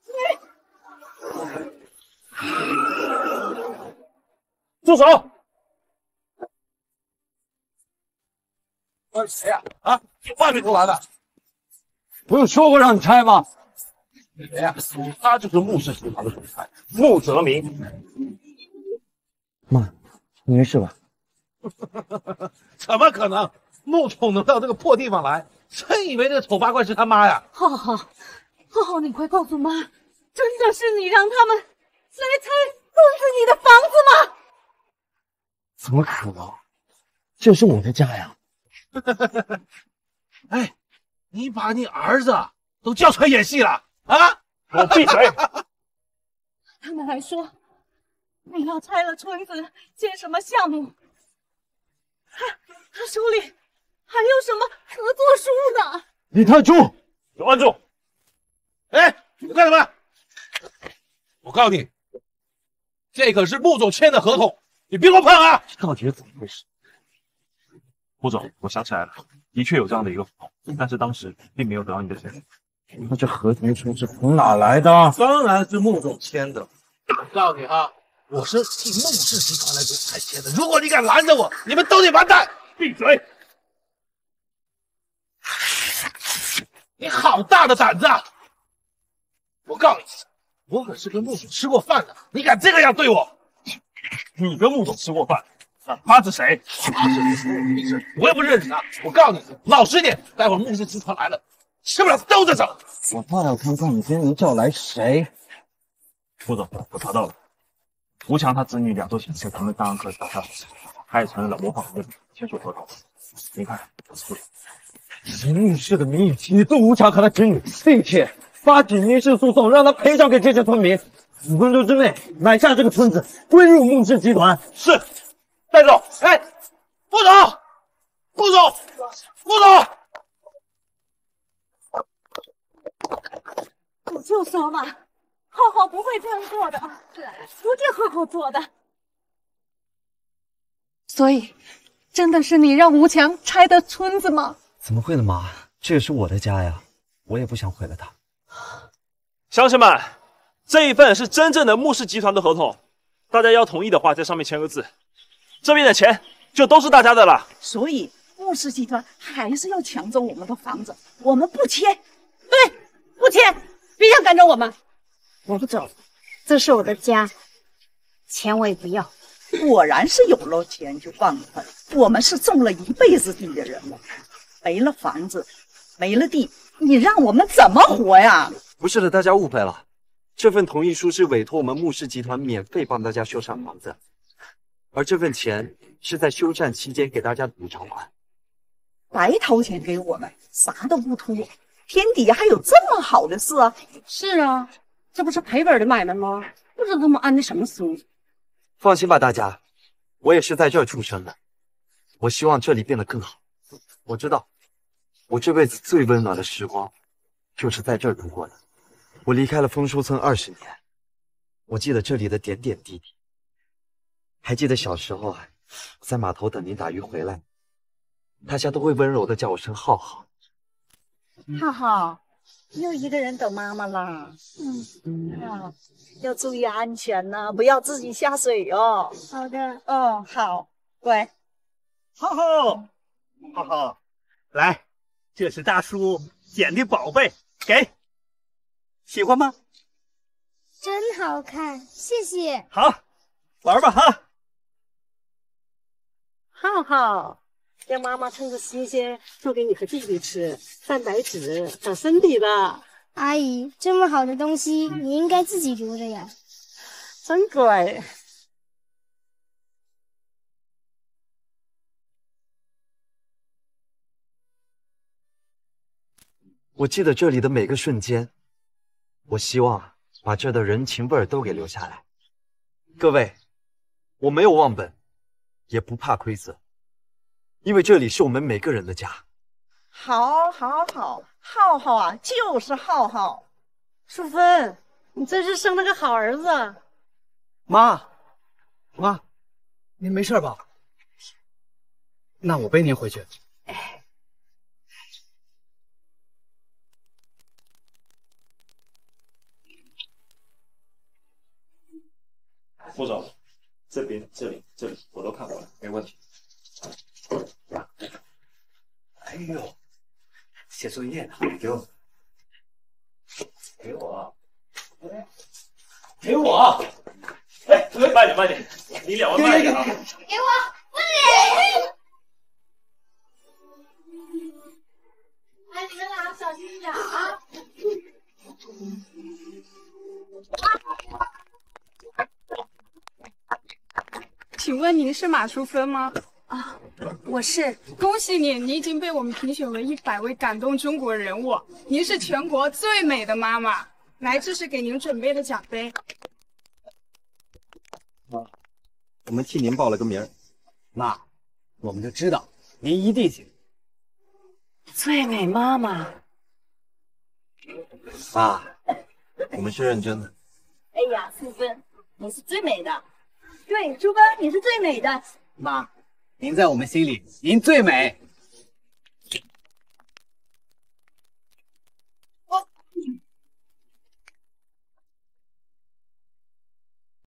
住手！ 谁呀？啊，外面出来的。 不是说过让你拆吗？ 谁呀？他就是穆氏集团的总裁穆泽民。 妈，你没事吧？ 怎么可能？穆总能到这个破地方来，真以为那个丑八怪是他妈呀？ 浩浩，你快告诉妈，真的是你让他们来拆孙子你的房子吗？ 怎么可能？这是我的家呀！ 哎，你把你儿子都叫出来演戏了啊！ 给我闭嘴！ 他们还说你要拆了村子建什么项目，他手里还有什么合作书呢？ 李泰柱， 给我按住！ 哎，你们干什么？我告诉你，这可是穆总签的合同，你别给我碰啊！ 到底是怎么回事？ 穆总，我想起来了，的确有这样的一个合同，但是当时并没有得到你的签。 那这合同书是从哪来的？ 当然是穆总签的。我告诉你啊，我是替穆氏集团来给我拆迁的。如果你敢拦着我，你们都得完蛋！ 闭嘴！ 你好大的胆子啊！我告诉你，我可是跟穆总吃过饭的，你敢这个样对我？ 你跟穆总吃过饭？他是谁？ 他是穆氏，我也不认识他。我告诉你，老实点，待会儿穆氏集团来了，吃不了兜着走。 我倒要看看你今天能叫来谁。 副总，我查到了，吴强他子女俩都显示成了大安科打下手，他也承认了模仿人签署合同。您看，副总， 以密室的名义起诉吴强和他子女，并且发起民事诉讼，让他赔偿给这些村民，5分钟之内买下这个村子，归入穆氏集团。 是，带走。 哎，副总，副总，副总。 我就说嘛，浩浩不会这样做的，不是浩浩做的。所以，真的是你让吴强拆的村子吗？ 怎么会呢，妈？这也是我的家呀，我也不想毁了它。 乡亲们，这一份是真正的穆氏集团的合同，大家要同意的话，在上面签个字，这边的钱就都是大家的了。 所以穆氏集团还是要抢走我们的房子，我们不签。 对，不签，别想赶走我们。 我不走，这是我的家，钱我也不要。 果然是有了钱就放狠，我们是种了一辈子地的人了，没了房子，没了地，你让我们怎么活呀？ 不是的，大家误会了，这份同意书是委托我们穆氏集团免费帮大家修缮房子，而这份钱是在修缮期间给大家的补偿款。 白掏钱给我们，啥都不图，天底下还有这么好的事啊？ 是啊，这不是赔本的买卖吗？不知道他们安的什么书。 放心吧，大家，我也是在这儿出生的，我希望这里变得更好。我知道，我这辈子最温暖的时光，就是在这儿度过的。我离开了丰收村20年，我记得这里的点点滴滴。还记得小时候啊，在码头等您打鱼回来，大家都会温柔的叫我声浩浩。 浩浩，又一个人等妈妈啦。 要注意安全呢，不要自己下水哦。 好的。 哦，好，乖。 浩浩，浩浩，来，这是大叔捡的宝贝，给，喜欢吗？ 真好看，谢谢。 好，玩吧哈。 浩浩，让妈妈趁着新鲜做给你和弟弟吃，蛋白质长身体的。 阿姨，这么好的东西，你应该自己留着呀。 真乖。 我记得这里的每个瞬间，我希望把这的人情味儿都给留下来。各位，我没有忘本，也不怕亏损，因为这里是我们每个人的家。 好，好，好，浩浩啊，就是浩浩。 淑芬，你真是生了个好儿子。 妈，您没事吧？那我背您回去。 这边、这里、我都看过了，没问题。 哎呦，写作业呢，给我，给我，给我！ 哎，慢点，你两位慢点啊！ 给我，慢点！哎，你们俩小心点啊！ 请问您是马淑芬吗？ 啊，我是。 恭喜你，你已经被我们评选为100位感动中国人物，您是全国最美的妈妈。来，这是给您准备的奖杯。 妈，我们替您报了个名儿。 妈，我们就知道您一定行。 最美妈妈。 妈，我们是认真的。 哎呀，淑芬，你是最美的。对，淑芬，你是最美的。 妈，您在我们心里，您最美。